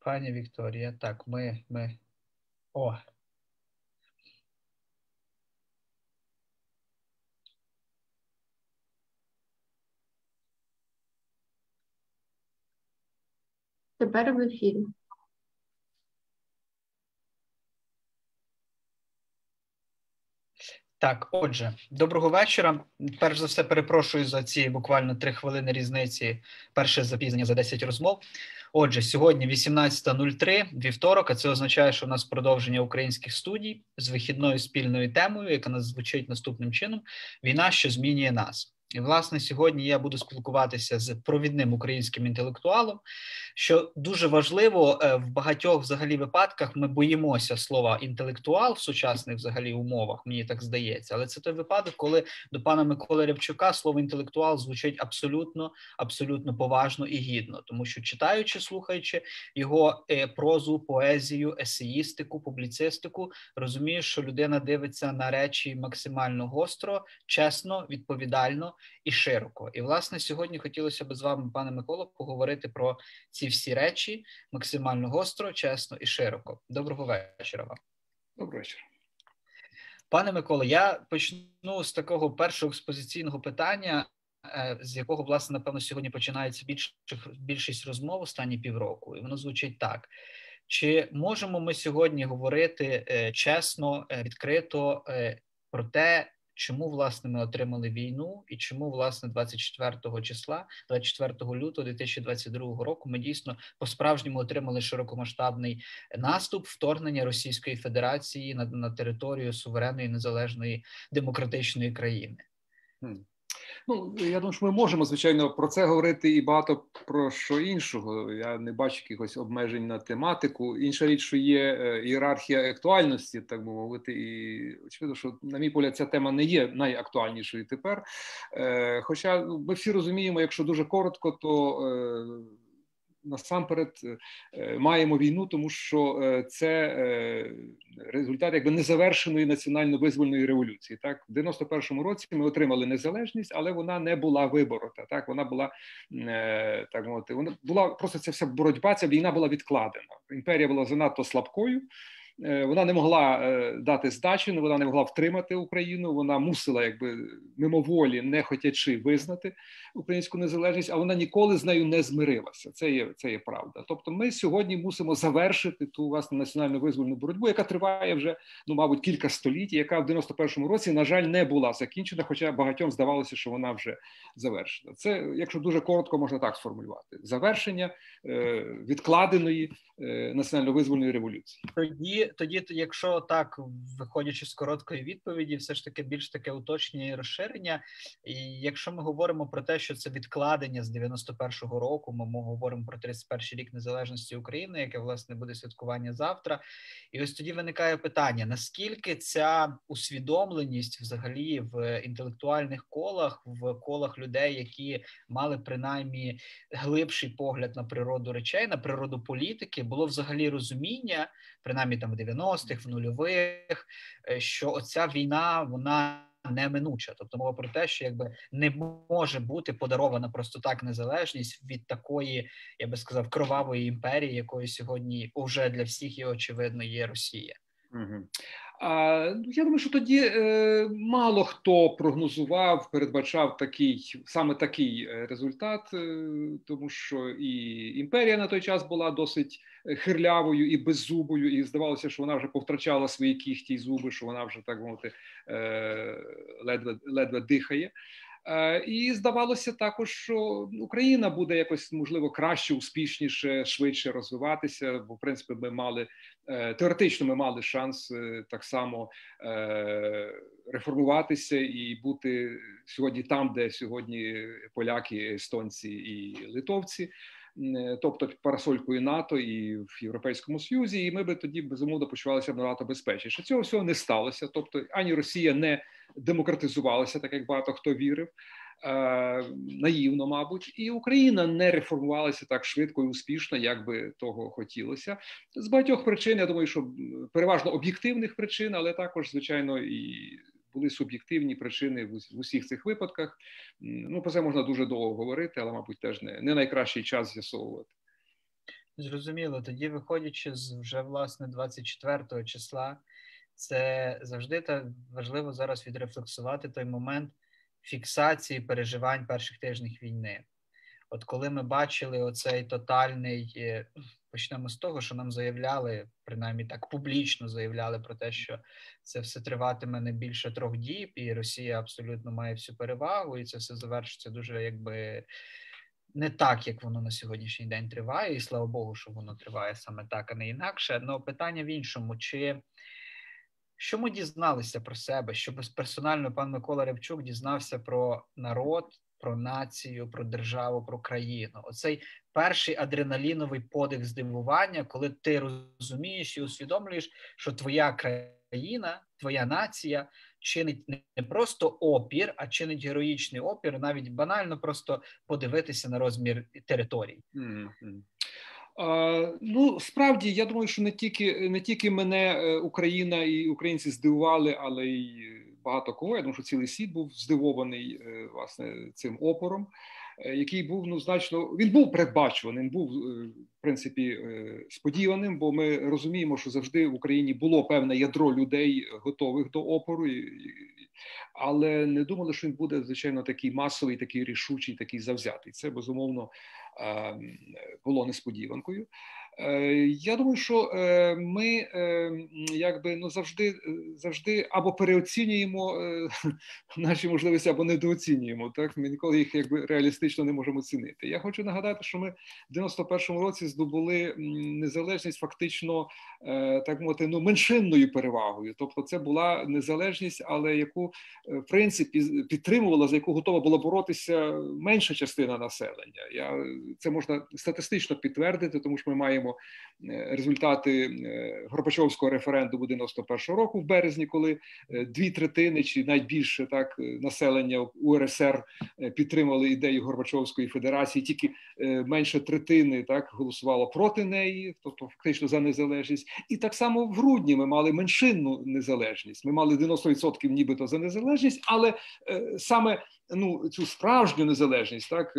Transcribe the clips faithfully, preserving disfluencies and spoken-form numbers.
Пані Вікторія, так, ми, ми, о. Тепер в ефірі. Так, отже, доброго вечора. Перш за все, перепрошую за ці буквально три хвилини різниці, перше запізнення за десять розмов. Отже, сьогодні вісімнадцята нуль три, вівторок, а це означає, що у нас продовження українських студій з вихідною спільною темою, яка нас звучить наступним чином: «Війна, що змінює нас». І, власне, сьогодні я буду спілкуватися з провідним українським інтелектуалом, що дуже важливо, в багатьох взагалі випадках ми боїмося слова інтелектуал в сучасних взагалі умовах, мені так здається, але це той випадок, коли до пана Миколи Рябчука слово інтелектуал звучить абсолютно, абсолютно поважно і гідно, тому що читаючи, слухаючи його прозу, поезію, есеїстику, публіцистику, розумієш, що людина дивиться на речі максимально гостро, чесно, відповідально і широко. І, власне, сьогодні хотілося б з вами, пане Миколо, поговорити про ці всі речі максимально гостро, чесно і широко. Доброго вечора вам. Доброго вечора. Пане Миколо, я почну з такого першого експозиційного питання, з якого, власне, напевно, сьогодні починається більш, більшість розмов останні півроку. І воно звучить так. Чи можемо ми сьогодні говорити чесно, відкрито про те, чому, власне, ми отримали війну і чому, власне, двадцять четвертого числа, двадцять четвертого лютого дві тисячі двадцять другого року ми дійсно по-справжньому отримали широкомасштабний наступ, вторгнення Російської Федерації на, на територію суверенної, незалежної, демократичної країни? Ну, я думаю, що ми можемо, звичайно, про це говорити і багато про що іншого. Я не бачу якихось обмежень на тематику. Інша річ, що є ієрархія актуальності, так би мовити, і очевидно, що, на мій погляд, ця тема не є найактуальнішою тепер. Хоча ми всі розуміємо, якщо дуже коротко, то насамперед маємо війну, тому що це результат якби незавершеної національно-визвольної революції. Так, в дев'яносто першому році ми отримали незалежність, але вона не була виборота. Так, вона була так мовити, вона була просто ця вся боротьба, ця війна була відкладена. Імперія була занадто слабкою. Вона не могла дати здачі, вона не могла втримати Україну, вона мусила, якби мимоволі, не хотячи, визнати українську незалежність, а вона ніколи з нею не змирилася. Це є, це є правда. Тобто ми сьогодні мусимо завершити ту, власне, національну визвольну боротьбу, яка триває вже, ну, мабуть, кілька століть, яка в дев'яносто першому році, на жаль, не була закінчена, хоча багатьом здавалося, що вона вже завершена. Це, якщо дуже коротко, можна так сформулювати. Завершення е, відкладеної е, національно-визвольної революції. Тоді, тоді, якщо так, виходячи з короткої відповіді, все ж таки більш таке уточнення і розширення. І якщо ми говоримо про те, що це відкладення з дев'яносто першого року, ми говоримо про тридцять перший рік незалежності України, яке, власне, буде святкування завтра. І ось тоді виникає питання, наскільки ця усвідомленість взагалі в інтелектуальних колах, в колах людей, які мали принаймні глибший погляд на природу речей, на природу політики, було взагалі розуміння, принаймні там в дев'яностих, в нульових, що оця війна, вона неминуча. Тобто мова про те, що якби не може бути подарована просто так незалежність від такої, я би сказав, кровавої імперії, якою сьогодні вже для всіх і очевидно є Росія. Угу. А, я думаю, що тоді е, мало хто прогнозував, передбачав такий, саме такий результат, е, тому що і імперія на той час була досить хирлявою і беззубою, і здавалося, що вона вже повтрачала свої кіхті й зуби, що вона вже, так мовити, е, ледве, ледве дихає. І здавалося також, що Україна буде якось, можливо, краще, успішніше, швидше розвиватися, бо, в принципі, ми мали, теоретично ми мали шанс так само реформуватися і бути сьогодні там, де сьогодні поляки, естонці і литовці, тобто під парасолькою НАТО і в Європейському Союзі, і ми би тоді, безумовно, почувалися набагато безпечніше. Цього всього не сталося, тобто ані Росія не демократизувалася, так як багато хто вірив, е, наївно, мабуть, і Україна не реформувалася так швидко і успішно, як би того хотілося. З багатьох причин, я думаю, що переважно об'єктивних причин, але також, звичайно, і були суб'єктивні причини в усіх цих випадках. Ну, про це можна дуже довго говорити, але, мабуть, теж не, не найкращий час з'ясовувати. Зрозуміло. Тоді, виходячи з вже, власне, двадцять четвертого числа, це завжди та важливо зараз відрефлексувати той момент фіксації переживань перших тижнів війни. От коли ми бачили оцей тотальний, почнемо з того, що нам заявляли, принаймні так публічно заявляли про те, що це все триватиме не більше трьох діб, і Росія абсолютно має всю перевагу, і це все завершиться дуже якби не так, як воно на сьогоднішній день триває, і слава Богу, що воно триває саме так, а не інакше. Но питання в іншому, чи що ми дізналися про себе, що безперсонально пан Микола Рябчук дізнався про народ, про націю, про державу, про країну. Оцей перший адреналіновий подих здивування, коли ти розумієш і усвідомлюєш, що твоя країна, твоя нація чинить не просто опір, а чинить героїчний опір, навіть банально просто подивитися на розмір територій. Mm-hmm. Uh, ну, справді, я думаю, що не тільки, не тільки мене Україна і українці здивували, але й багато кого. Я думаю, що цілий світ був здивований, власне, цим опором, який був, ну, значно, він був передбачуваним, був, в принципі, сподіваним, бо ми розуміємо, що завжди в Україні було певне ядро людей, готових до опору, але не думали, що він буде, звичайно, такий масовий, такий рішучий, такий завзятий. Це, безумовно, було несподіванкою. Я думаю, що ми якби, ну, завжди, завжди або переоцінюємо наші можливості, або недооцінюємо. Так? Ми ніколи їх якби реалістично не можемо оцінити. Я хочу нагадати, що ми в дев'яносто першому році здобули незалежність фактично, так мовити, ну, меншинною перевагою. Тобто це була незалежність, але яку, в принципі, підтримувала, за яку готова була боротися менша частина населення. Я, це можна статистично підтвердити, тому що ми маємо результати Горбачовського референдуму дев'яносто першого року в березні, коли дві третини чи навіть більше так населення У Р С Р підтримали ідею Горбачовської федерації, тільки менше третини так голосувало проти неї, тобто фактично за незалежність. І так само в грудні ми мали меншинну незалежність. Ми мали дев'яносто відсотків нібито за незалежність, але саме ну, цю справжню незалежність, так,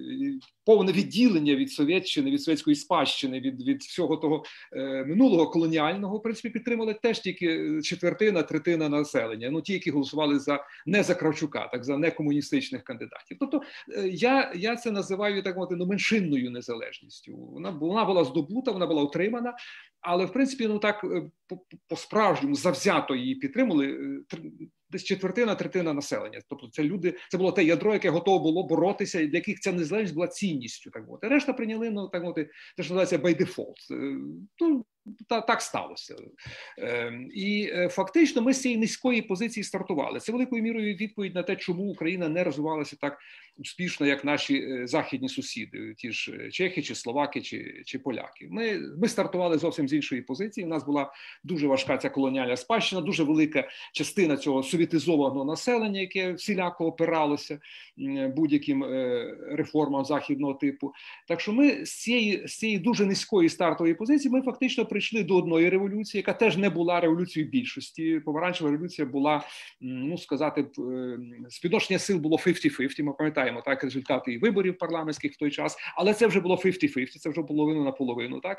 повне відділення від Совєтщини, від совєтської спадщини, від, від всього того е, минулого колоніального, в принципі, підтримали теж тільки четвертина, третина населення, ну, ті, які голосували за, не за Кравчука, так, за некомуністичних кандидатів. Тобто е, я, я це називаю, так мовити, ну, меншинною незалежністю. Вона, вона була здобута, вона була отримана, але, в принципі, ну, так, по-справжньому завзято її підтримали десь четвертина, третина населення. Тобто це люди, це було те ядро, яке готове було боротися, і для яких ця незалежність була цінністю. Так мовити. Решта прийняли, ну, так мовити, те, що називається by default. Ну, та, так сталося. Е, і е, фактично ми з цієї низької позиції стартували. Це великою мірою відповідь на те, чому Україна не розвивалася так успішно, як наші е, західні сусіди, ті ж чехи, чи словаки, чи, чи поляки. Ми, ми стартували зовсім з іншої позиції. У нас була дуже важка ця колоніальна спадщина, дуже велика частина цього совєтизованого населення, яке всіляко опиралося е, будь-яким е, реформам західного типу. Так що ми з цієї, з цієї дуже низької стартової позиції ми фактично прийшли до одної революції, яка теж не була революцією більшості. Помаранчева революція була, ну, сказати, співвідношення сил було п'ятдесят на п'ятдесят. Ми пам'ятаємо, так, результати і виборів парламентських в той час, але це вже було п'ятдесят на п'ятдесят, це вже половину на половину, так.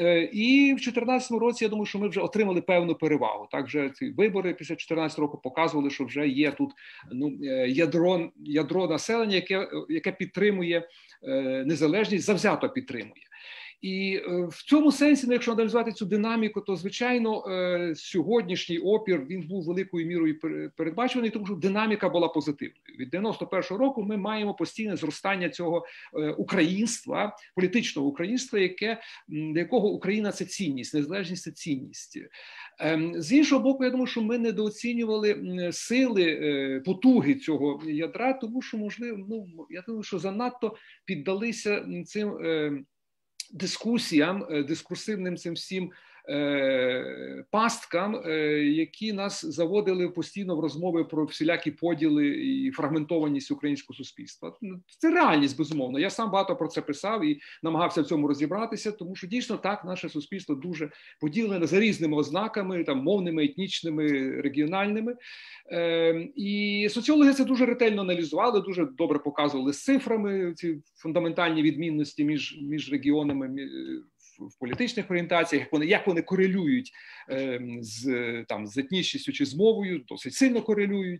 І в чотирнадцятому році, я думаю, що ми вже отримали певну перевагу. Так, вже ці вибори після чотирнадцятого року показували, що вже є тут, ну, ядро, ядро населення, яке, яке підтримує незалежність, завзято підтримує. І в цьому сенсі, якщо аналізувати цю динаміку, то, звичайно, сьогоднішній опір, він був великою мірою передбачений, тому що динаміка була позитивною. Від дев'яносто першого року ми маємо постійне зростання цього українства, політичного українства, яке, для якого Україна – це цінність, незалежність – це цінність. З іншого боку, я думаю, що ми недооцінювали сили, потуги цього ядра, тому що, можливо, ну, я думаю, що занадто піддалися цим дискусіям, дискурсивним цим всім е, пасткам, е, які нас заводили постійно в розмови про всілякі поділи і фрагментованість українського суспільства. Це реальність, безумовно. Я сам багато про це писав і намагався в цьому розібратися, тому що дійсно так, наше суспільство дуже поділене за різними ознаками, там, мовними, етнічними, регіональними. Е, і соціологи це дуже ретельно аналізували, дуже добре показували з цифрами ці фундаментальні відмінності між, між регіонами, в політичних орієнтаціях, як вони, як вони корелюють з, там, з етнічністю чи з мовою, досить сильно корелюють.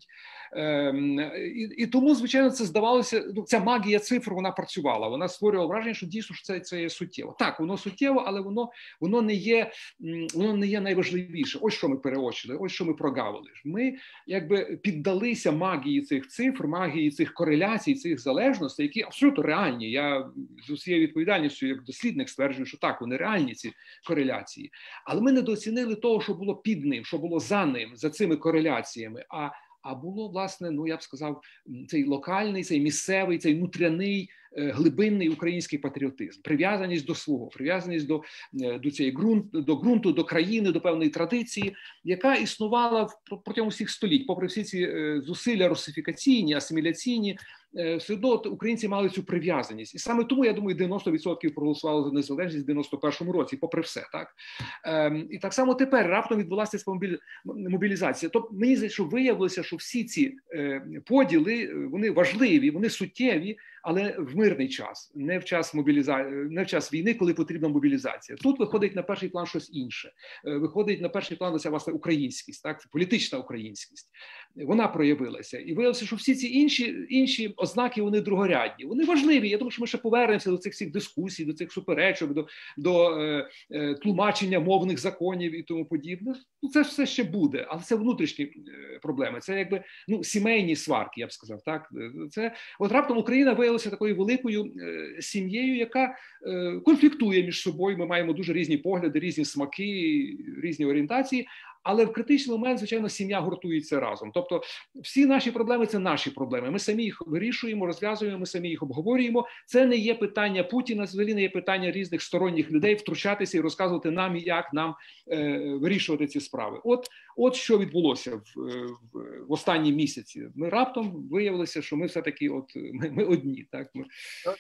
І, і тому, звичайно, це здавалося, ну, ця магія цифр, вона працювала, вона створювала враження, що дійсно що це, це є суттєво. Так, воно суттєво, але воно, воно, не є, воно не є найважливіше. Ось що ми переочили, ось що ми прогавили. Ми якби піддалися магії цих цифр, магії цих кореляцій, цих залежностей, які абсолютно реальні. Я з усією відповідальністю як дослідник стверджую, що так, вони реальні, ці кореляції. Але ми недооцінили того, що було під ним, що було за ним, за цими кореляціями. А А було, власне, ну, я б сказав, цей локальний, цей місцевий, цей внутряний, глибинний український патріотизм, прив'язаність до свого, прив'язаність до, до цієї ґрунту, до ґрунту, до країни, до певної традиції, яка існувала протягом всіх століть, попри всі ці зусилля русифікаційні, асиміляційні, все одно українці мали цю прив'язаність. І саме тому, я думаю, дев'яносто відсотків проголосували за незалежність в дев'яносто першому році, попри все. Так? Ем, і так само тепер раптом відбулася ця мобілізація. Тобто мені здається, що виявилося, що всі ці е, поділи, вони важливі, вони суттєві, але в мирний час, не в час мобілізації, не в час війни, коли потрібна мобілізація. Тут виходить на перший план щось інше. Виходить на перший план оця, власне, українськість, так? Політична українськість. Вона проявилася. І виявилося, що всі ці інші, інші ознаки, вони другорядні. Вони важливі. Я думаю, що ми ще повернемося до цих всіх дискусій, до цих суперечок, до, до е, е, тлумачення мовних законів і тому подібне. Ну, це все ще буде, але це внутрішні е, проблеми. Це якби, ну, сімейні сварки, я б сказав. Так? Це, от раптом Україна виявилася такою великою е, сім'єю, яка е, конфліктує між собою. Ми маємо дуже різні погляди, різні смаки, різні орієнтації. Але в критичний момент, звичайно, сім'я гуртується разом. Тобто всі наші проблеми – це наші проблеми. Ми самі їх вирішуємо, розв'язуємо, ми самі їх обговорюємо. Це не є питання Путіна, взагалі не є питання різних сторонніх людей втручатися і розказувати нам, як нам е, вирішувати ці справи. От, от що відбулося в, в, в останні місяці. Ми раптом виявилося, що ми все-таки от, ми, ми одні. Так? Ми,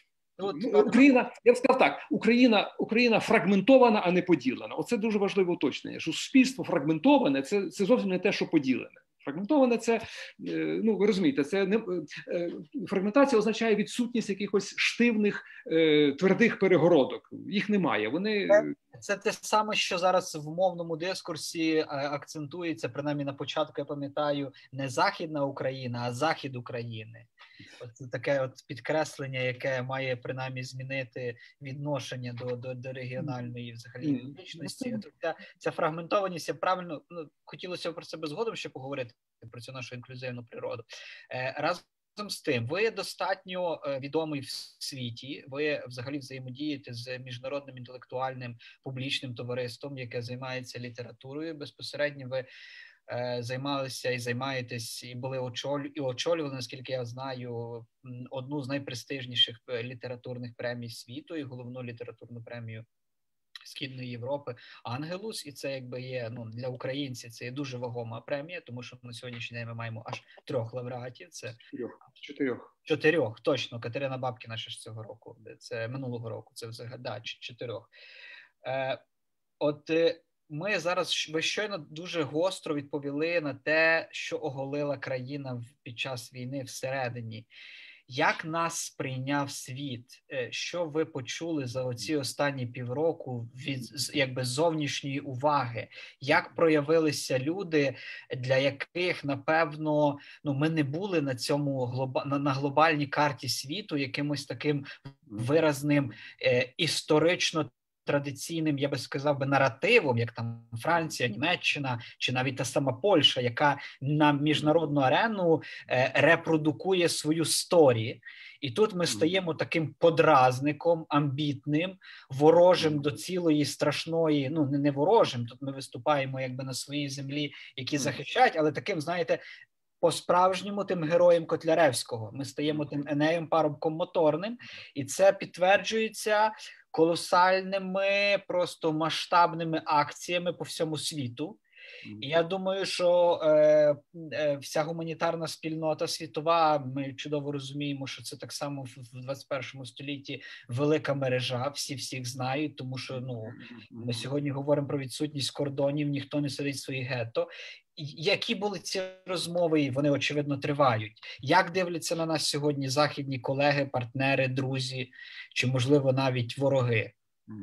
Ну, Україна, я б сказав так, Україна, Україна фрагментована, а не поділена. Оце дуже важливе уточнення, що суспільство фрагментоване, це, це зовсім не те, що поділене. Фрагментоване це, ну ви розумієте, це не фрагментація означає відсутність якихось штивних, твердих перегородок. Їх немає. Вони це те саме, що зараз в мовному дискурсі акцентується, принаймні на початку, я пам'ятаю, не Західна Україна, а Захід України. Це таке от підкреслення, яке має принаймні змінити відношення до, до, до регіональної взагалі ідентичності. Ця, ця фрагментованість, я правильно, ну, хотілося про це згодом ще поговорити, про цю нашу інклюзивну природу. Е, разом з тим, ви достатньо відомий в світі, ви взагалі взаємодієте з міжнародним інтелектуальним публічним товариством, яке займається літературою. Безпосередньо ви займалися і займаєтесь, і були очолю, і очолювали, наскільки я знаю, одну з найпрестижніших літературних премій світу і головну літературну премію Східної Європи «Ангелус». І це якби є, ну, для українців це є дуже вагома премія, тому що на сьогоднішній день ми маємо аж трьох лауреатів. Це чотирьох. Чотирьох, точно. Катерина Бабкіна ще ж цього року. Це минулого року. Це взагалі, да, чотирьох. Е, от ми зараз, ви щойно дуже гостро відповіли на те, що оголила країна під час війни всередині. Як нас сприйняв світ? Що ви почули за оці останні півроку від, якби, зовнішньої уваги? Як проявилися люди, для яких, напевно, ну, ми не були на цьому глоба, на, на глобальній карті світу якимось таким виразним е, історично традиційним, я би сказав би, наративом, як там Франція, Німеччина, чи навіть та сама Польща, яка на міжнародну арену е, репродукує свою сторію. І тут ми стаємо таким подразником, амбітним, ворожим до цілої страшної, ну не, не ворожим, тут ми виступаємо якби на своїй землі, які захищають, але таким, знаєте, по-справжньому тим героєм Котляревського. Ми стаємо тим Енеєм парубком моторним, і це підтверджується колосальними, просто масштабними акціями по всьому світу. І я думаю, що е, е, вся гуманітарна спільнота світова, ми чудово розуміємо, що це так само в двадцять першому столітті велика мережа, всі всіх знають, тому що, ну, ми сьогодні говоримо про відсутність кордонів, ніхто не сидить в своїх гетто. Які були ці розмови, і вони, очевидно, тривають? Як дивляться на нас сьогодні західні колеги, партнери, друзі, чи, можливо, навіть вороги?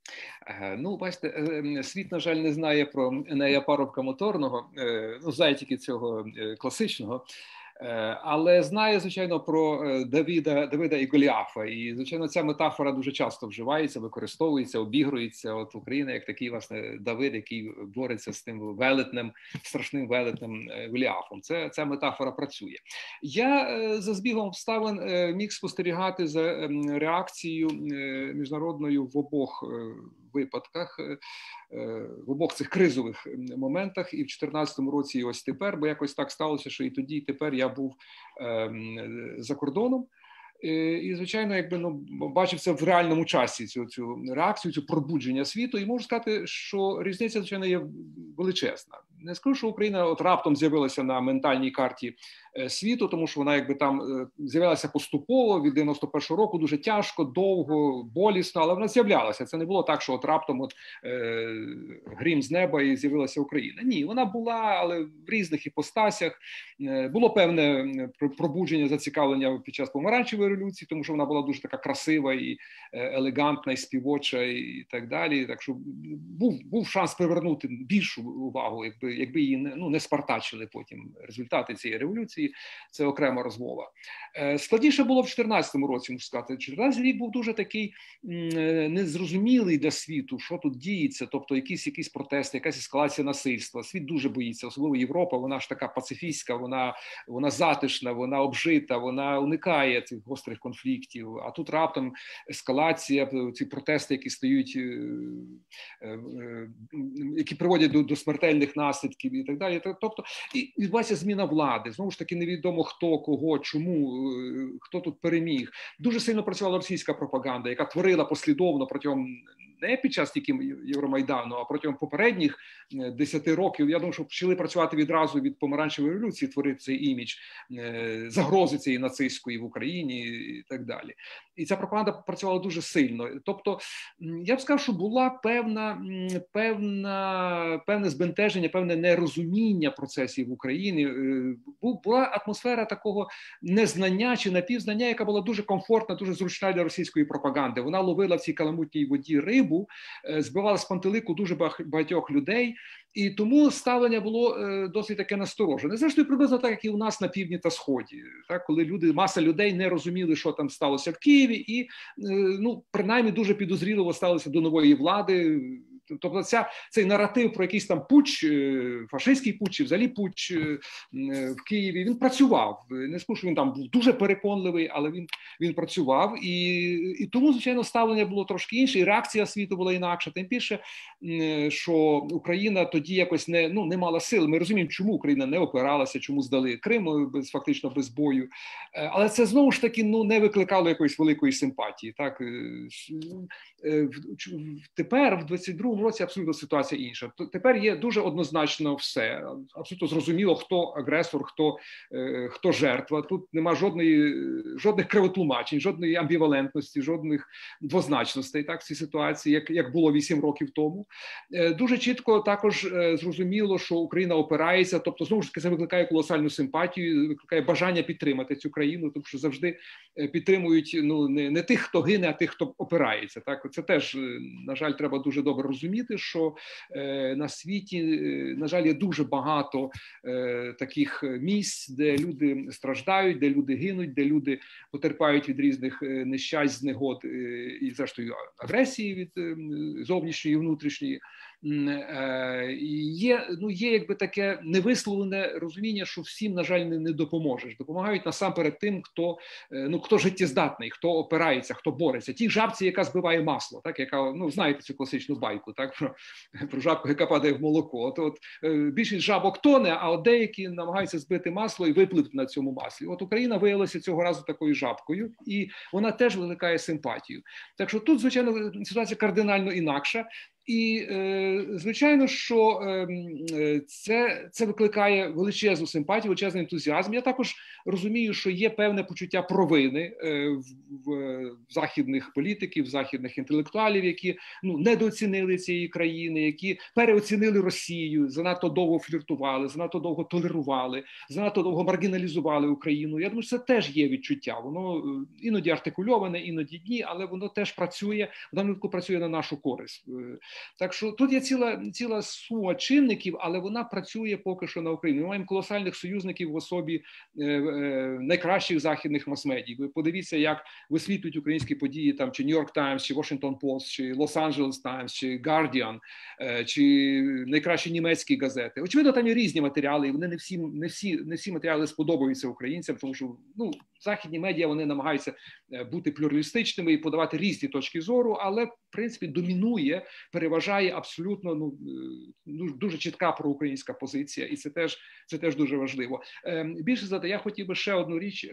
Ну, бачите, світ, на жаль, не знає про Енея Парубка Моторного, ну, знає тільки цього класичного, але знає, звичайно, про Давида, Давида і Голіафа. І, звичайно, ця метафора дуже часто вживається, використовується, обігрується. От Україна як такий, власне, Давид, який бореться з тим велетнем, страшним велетнем Голіафом. Це, ця метафора працює. Я за збігом обставин міг спостерігати за реакцією міжнародною в обох випадках, в обох цих кризових моментах, і в чотирнадцятому році, і ось тепер, бо якось так сталося, що і тоді, і тепер я був за кордоном. І, звичайно, якби, ну, бачив це в реальному часі, цю, цю реакцію, цю пробудження світу, і можу сказати, що різниця, звичайно, є величезна. Не скажу, що Україна от раптом з'явилася на ментальній карті світу, тому що вона якби там з'явилася поступово від дев'яносто першого року, дуже тяжко, довго, болісно, але вона з'являлася. Це не було так, що от раптом от, е, грім з неба і з'явилася Україна. Ні, вона була, але в різних іпостасях. Було певне пробудження, зацікавлення під час помаранчевої революції, тому що вона була дуже така красива і елегантна, і співоча, і так далі. Так що був, був шанс привернути більшу увагу, якби, якби її не, ну, не спартачили потім результати цієї революції. Це окрема розмова. Складніше було в чотирнадцятому році, можу сказати. чотирнадцятий рік був дуже такий незрозумілий для світу, що тут діється, тобто якісь, якісь протести, якась ескалація насильства. Світ дуже боїться, особливо Європа, вона ж така пацифістська, вона, вона затишна, вона обжита, вона уникає цих гострих конфліктів. А тут раптом ескалація, ці протести, які стають, які приводять до, до смертельних наслідків і так далі. Тобто, і відбувається зміна влади. Знову ж таки, невідомо хто, кого, чому, хто тут переміг. Дуже сильно працювала російська пропаганда, яка творила послідовно протягом не під час тільки Євромайдану, а протягом попередніх десяти років. Я думаю, що почали працювати відразу від помаранчевої революції, творити цей імідж загрози цієї нацистської в Україні і так далі. І ця пропаганда працювала дуже сильно. Тобто, я б сказав, що була певна, певна, певне збентеження, певне нерозуміння процесів в Україні. Була атмосфера такого незнання чи напівзнання, яка була дуже комфортна, дуже зручна для російської пропаганди. Вона ловила в цій каламутній воді рибу, збивала з пантелику дуже багатьох людей, і тому ставлення було досить таке насторожене. Зрештою, приблизно так, як і у нас на півдні та сході, так, коли люди, маса людей не розуміли, що там сталося в Києві, і, ну, принаймні, дуже підозріливо ставилися до нової влади. Тобто ця, цей наратив про якийсь там путч, фашистський путч, чи взагалі путч в Києві, він працював. Не скажу, що він там був дуже переконливий, але він, він працював. І, і тому, звичайно, ставлення було трошки інше, і реакція світу була інакша. Тим більше, що Україна тоді якось не, ну, не мала сил. Ми розуміємо, чому Україна не опиралася, чому здали Крим без, фактично без бою. Але це, знову ж таки, ну, не викликало якоїсь великої симпатії. Так? Тепер, в двадцять другому році, абсолютно ситуація інша. Тепер є дуже однозначно все. Абсолютно зрозуміло, хто агресор, хто, хто жертва. Тут нема жодної, жодних кривотлумачень, жодної амбівалентності, жодних двозначностей, так, в цій ситуації, як, як було вісім років тому. Дуже чітко також зрозуміло, що Україна опирається, тобто, знову ж таки, це викликає колосальну симпатію, викликає бажання підтримати цю країну, тому що завжди підтримують, ну, не, не тих, хто гине, а тих, хто опирається. Так? Це теж, на жаль, треба дуже добре розуміти, що е, на світі, е, на жаль, є дуже багато е, таких місць, де люди страждають, де люди гинуть, де люди потерпають від різних е, нещасть, знегод е, і, зрештою, агресії від е, зовнішньої і внутрішньої. Е, і є, ну, є якби таке невисловлене розуміння, що всім, на жаль, не, не допоможеш. Допомагають насамперед тим, хто, е, ну, хто життєздатний, хто опирається, хто бореться. Ті жабці, яка збиває масло, так, яка, ну, знаєте цю класичну байку, так, про, про жабку, яка падає в молоко. От, от е, більшість жабок тоне, а от деякі намагаються збити масло і випливти на цьому маслі. От Україна виявилася цього разу такою жабкою, і вона теж викликає симпатію. Так що тут, звичайно, ситуація кардинально інакша. І, звичайно, що це, це викликає величезну симпатію, величезний ентузіазм. Я також розумію, що є певне почуття провини в, в західних політиків, західних інтелектуалів, які ну, недооцінили цієї країни, які переоцінили Росію, занадто довго фліртували, занадто довго толерували, занадто довго маргіналізували Україну. Я думаю, що це теж є відчуття. Воно іноді артикульоване, іноді ні, але воно теж працює, в даному випадку працює на нашу користь. Так що тут є ціла, ціла сума чинників, але вона працює поки що на Україну. Ми маємо колосальних союзників в особі е, е, найкращих західних мас-медій. Ви подивіться, як висвітлюють українські події, там, чи Нью-Йорк Таймс, чи Washington Post, чи Лос-Анджелес Таймс, чи Guardian, е, чи найкращі німецькі газети. Очевидно, там є різні матеріали, і вони не всі, не всі, не всі матеріали сподобаються українцям, тому що ну, західні медіа, вони намагаються бути плюралістичними і подавати різні точки зору, але, в принципі, домінує, переважає абсолютно ну, дуже чітка проукраїнська позиція, і це теж, це теж дуже важливо. Більше за те, я хотів би ще одну річ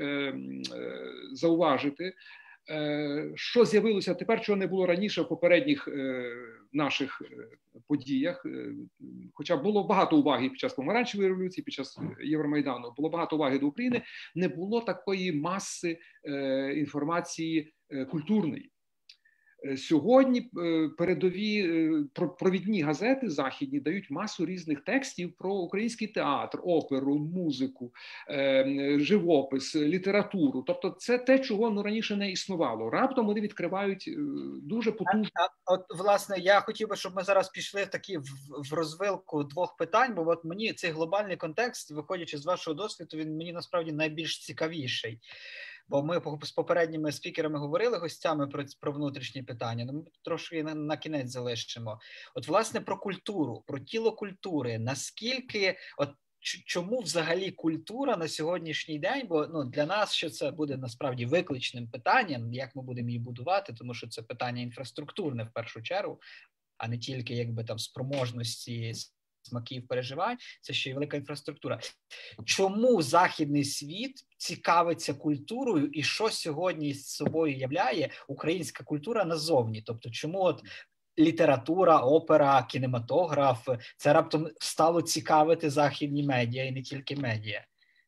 зауважити, що з'явилося тепер, чого не було раніше в попередніх наших подіях, хоча було багато уваги під час Помаранчевої революції, під час Євромайдану, було багато уваги до України, не було такої маси інформації культурної. Сьогодні передові провідні газети західні дають масу різних текстів про український театр, оперу, музику, живопис, літературу. Тобто це те, чого ну, раніше не існувало. Раптом вони відкривають дуже потужні... От, власне, я хотів би, щоб ми зараз пішли в такі в, в розвилку двох питань, бо от мені цей глобальний контекст, виходячи з вашого досвіду, він мені насправді найбільш цікавіший. Бо ми з попередніми спікерами говорили, гостями, про, про внутрішні питання, ну, ми трошки на, на кінець залишимо. От, власне, про культуру, про тіло культури, наскільки, от, чому взагалі культура на сьогоднішній день, бо ну, для нас що це буде насправді викличним питанням, як ми будемо її будувати, тому що це питання інфраструктурне в першу чергу, а не тільки якби там спроможності, смаків, переживань, це ще й велика інфраструктура. Чому західний світ цікавиться культурою і що сьогодні з собою являє українська культура назовні? Тобто чому от література, опера, кінематограф, це раптом стало цікавити західні медіа і не тільки медіа?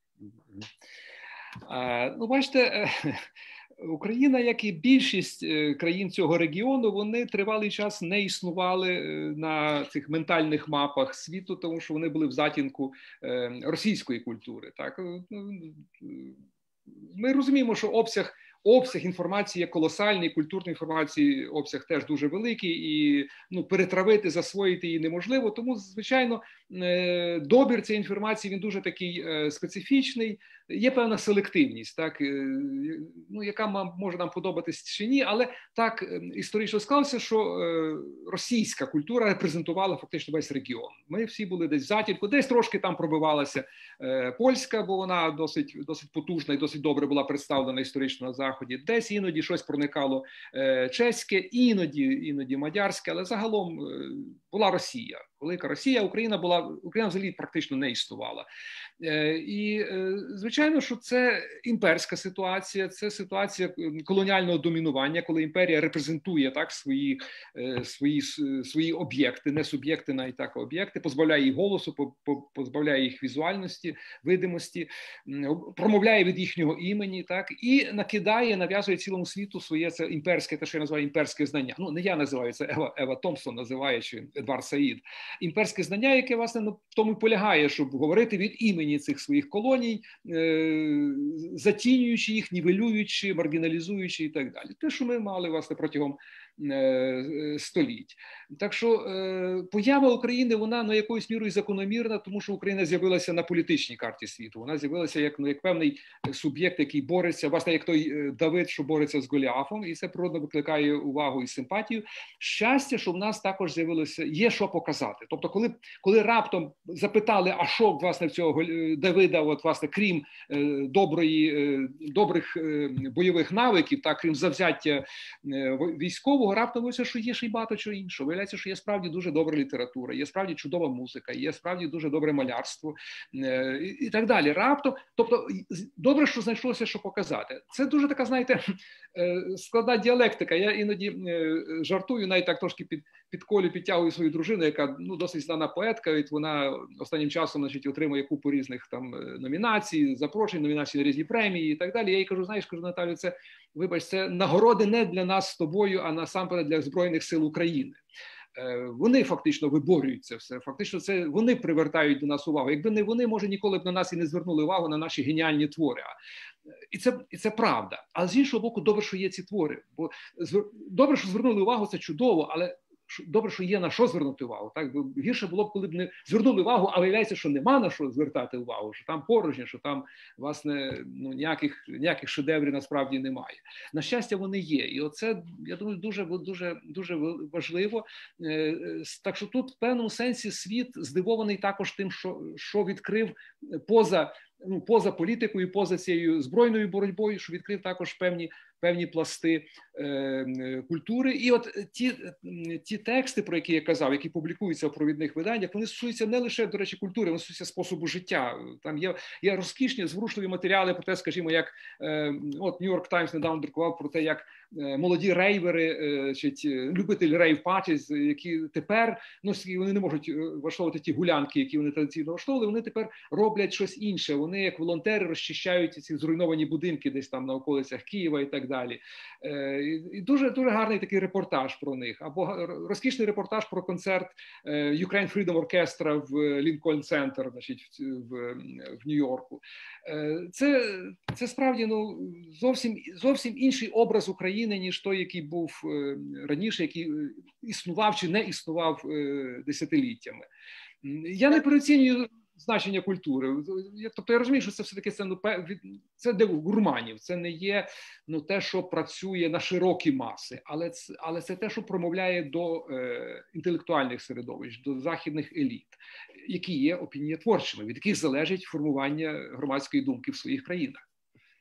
Ну, бачите, Україна, як і більшість країн цього регіону, вони тривалий час не існували на цих ментальних мапах світу, тому що вони були в затінку російської культури. Так? Ми розуміємо, що обсяг Обсяг інформації є колосальний, культурної інформації обсяг теж дуже великий, і ну, перетравити, засвоїти її неможливо. Тому, звичайно, добір цієї інформації, він дуже такий специфічний. Є певна селективність, так, ну, яка може нам подобатись чи ні, але так історично склалося, що російська культура репрезентувала фактично весь регіон. Ми всі були десь в затінку, десь трошки там пробивалася польська, бо вона досить, досить потужна і досить добре була представлена історично на Заході. Десь іноді щось проникало чеське, іноді, іноді мадярське, але загалом була Росія. Велика Росія, Україна була, Україна взагалі практично не існувала. І, звичайно, що це імперська ситуація, це ситуація колоніального домінування, коли імперія репрезентує так свої, свої, свої об'єкти, не суб'єкти, навіть так, об'єкти, позбавляє їх голосу, позбавляє їх візуальності, видимості, промовляє від їхнього імені, так, і накидає, нав'язує цілому світу своє це імперське, те, що я називаю імперське знання. Ну, не я називаю, це Ева, Ева Томпсон називає, чи Едвард Саїд. Імперське знання, яке, власне, ну, в тому і полягає, щоб говорити від імені цих своїх колоній, е- затінюючи їх, нівелюючи, маргіналізуючи і так далі. Те, що ми мали, власне, протягом е- століть. Так що е- поява України, вона, ну, якоюсь мірою закономірна, тому що Україна з'явилася на політичній карті світу. Вона з'явилася як, ну, як певний суб'єкт, який бореться, власне, як той Давид, що бореться з Голіафом, і це природно викликає увагу і симпатію. Щастя, що в нас також з'явилося, є що показати. Тобто, коли, коли раптом запитали, а що, власне, в цього Давида, от, власне, крім е, доброї, е, добрих е, бойових навиків, так, крім завзяття е, військового, раптом виявилося, що є ще й багато чого іншого. Виявляється, що є справді дуже добра література, є справді чудова музика, є справді дуже добре малярство е, і, і так далі. Раптом, тобто, добре, що знайшлося, що показати. Це дуже така, знаєте, складна діалектика. Я іноді жартую, навіть так трошки під, під колю підтягую свою дружину, яка ну, досить знана поетка, і вона останнім часом, значить, отримує купу різних там номінацій, запрошень, номінацій на різні премії і так далі. Я їй кажу, знаєш, кажу, Наталю, це, вибач, це нагороди не для нас з тобою, а насамперед для Збройних сил України. Вони фактично виборюють це все, фактично це вони привертають до нас увагу. Якби не вони, може, ніколи б на нас і не звернули увагу на наші геніальні твори. І це, і це правда. Але з іншого боку, добре, що є ці твори. Бо добре, що звернули увагу, це чудово, але добре, що є на що звернути увагу. Так? Бо гірше було б, коли б не звернули увагу, а виявляється, що нема на що звертати увагу, що там порожньо, що там, власне, ну, ніяких, ніяких шедеврів насправді немає. На щастя, вони є. І оце, я думаю, дуже, дуже, дуже важливо. Так що тут, в певному сенсі, світ здивований також тим, що, що відкрив поза, ну, поза політикою, поза цією збройною боротьбою, що відкрив також певні певні пласти е, культури. І от ті, ті тексти, про які я казав, які публікуються в провідних виданнях, вони стосуються не лише, до речі, культури, вони стосуються способу життя. Там є, є розкішні, зворушливі матеріали про те, скажімо, як е, от Нью-Йорк Таймс недавно друкував про те, як е, молоді рейвери, е, чи ті, любителі рейв-паті, які тепер, ну, вони не можуть влаштовувати ті гулянки, які вони традиційно влаштовували, вони тепер роблять щось інше. Вони, як волонтери, розчищають ці зруйновані будинки десь там на околицях Києва і так далі. І дуже, дуже гарний такий репортаж про них. Або розкішний репортаж про концерт Ukraine Freedom Orchestra в Лінкольн Центр, значить, в, в Нью-Йорку. Це, це справді, ну, зовсім, зовсім інший образ України, ніж той, який був раніше, який існував чи не існував десятиліттями. Я не переоцінюю значення культури. Тобто я розумію, що це все-таки це, ну, це для гурманів, це не є, ну, те, що працює на широкі маси, але це, але це те, що промовляє до е, інтелектуальних середовищ, до західних еліт, які є опінієтворчими, від яких залежить формування громадської думки в своїх країнах.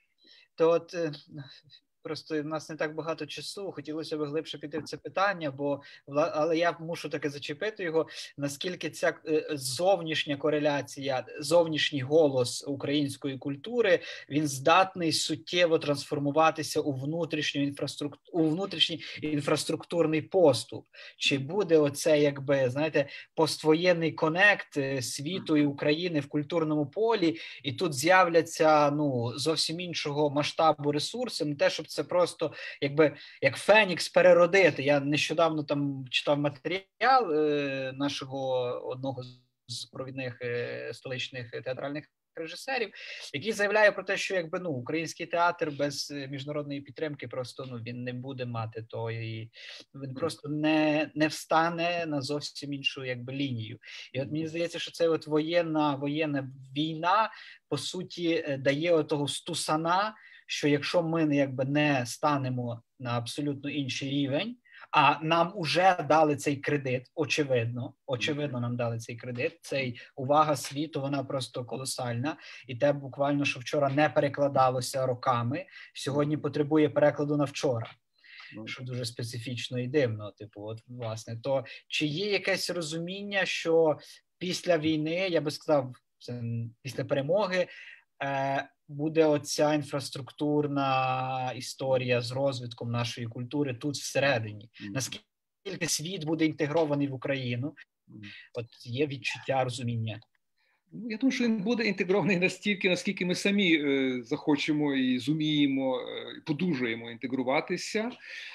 То от просто в нас не так багато часу, хотілося б глибше піти в це питання, бо, але я мушу таки зачепити його, наскільки ця зовнішня кореляція, зовнішній голос української культури, він здатний суттєво трансформуватися у внутрішню інфраструктуру, у внутрішній інфраструктурний поступ. Чи буде оце, якби, знаєте, поствоєнний конект світу і України в культурному полі, і тут з'являться, ну, зовсім іншого масштабу ресурси, не те, щоб це просто, якби, як Фенікс переродити. Я нещодавно там читав матеріал е, нашого одного з провідних е, столичних театральних режисерів, який заявляє про те, що, якби, ну, український театр без міжнародної підтримки просто, ну, він не буде мати тої, він просто не, не встане на зовсім іншу, якби, лінію. І от мені здається, що це от воєнна, воєнна війна, по суті, дає отого стусана, що якщо ми, якби, не станемо на абсолютно інший рівень, а нам уже дали цей кредит, очевидно, очевидно нам дали цей кредит, цей увага світу, вона просто колосальна, і те буквально, що вчора не перекладалося роками, сьогодні потребує перекладу на вчора, що дуже специфічно і дивно, типу, от, власне, то чи є якесь розуміння, що після війни, я би сказав, після перемоги, е, буде оця інфраструктурна історія з розвитком нашої культури тут всередині. Наскільки світ буде інтегрований в Україну? От є відчуття, розуміння. Я думаю, що він буде інтегрований настільки, наскільки ми самі е, захочемо і зуміємо, е, подужуємо інтегруватися.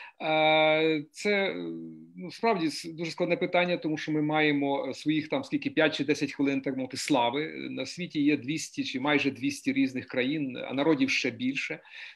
Е, це, ну, справді дуже складне питання, тому що ми маємо своїх там скільки п'ять чи десять хвилин, так мовити, слави. На світі є двісті чи майже двісті різних країн, а народів ще більше.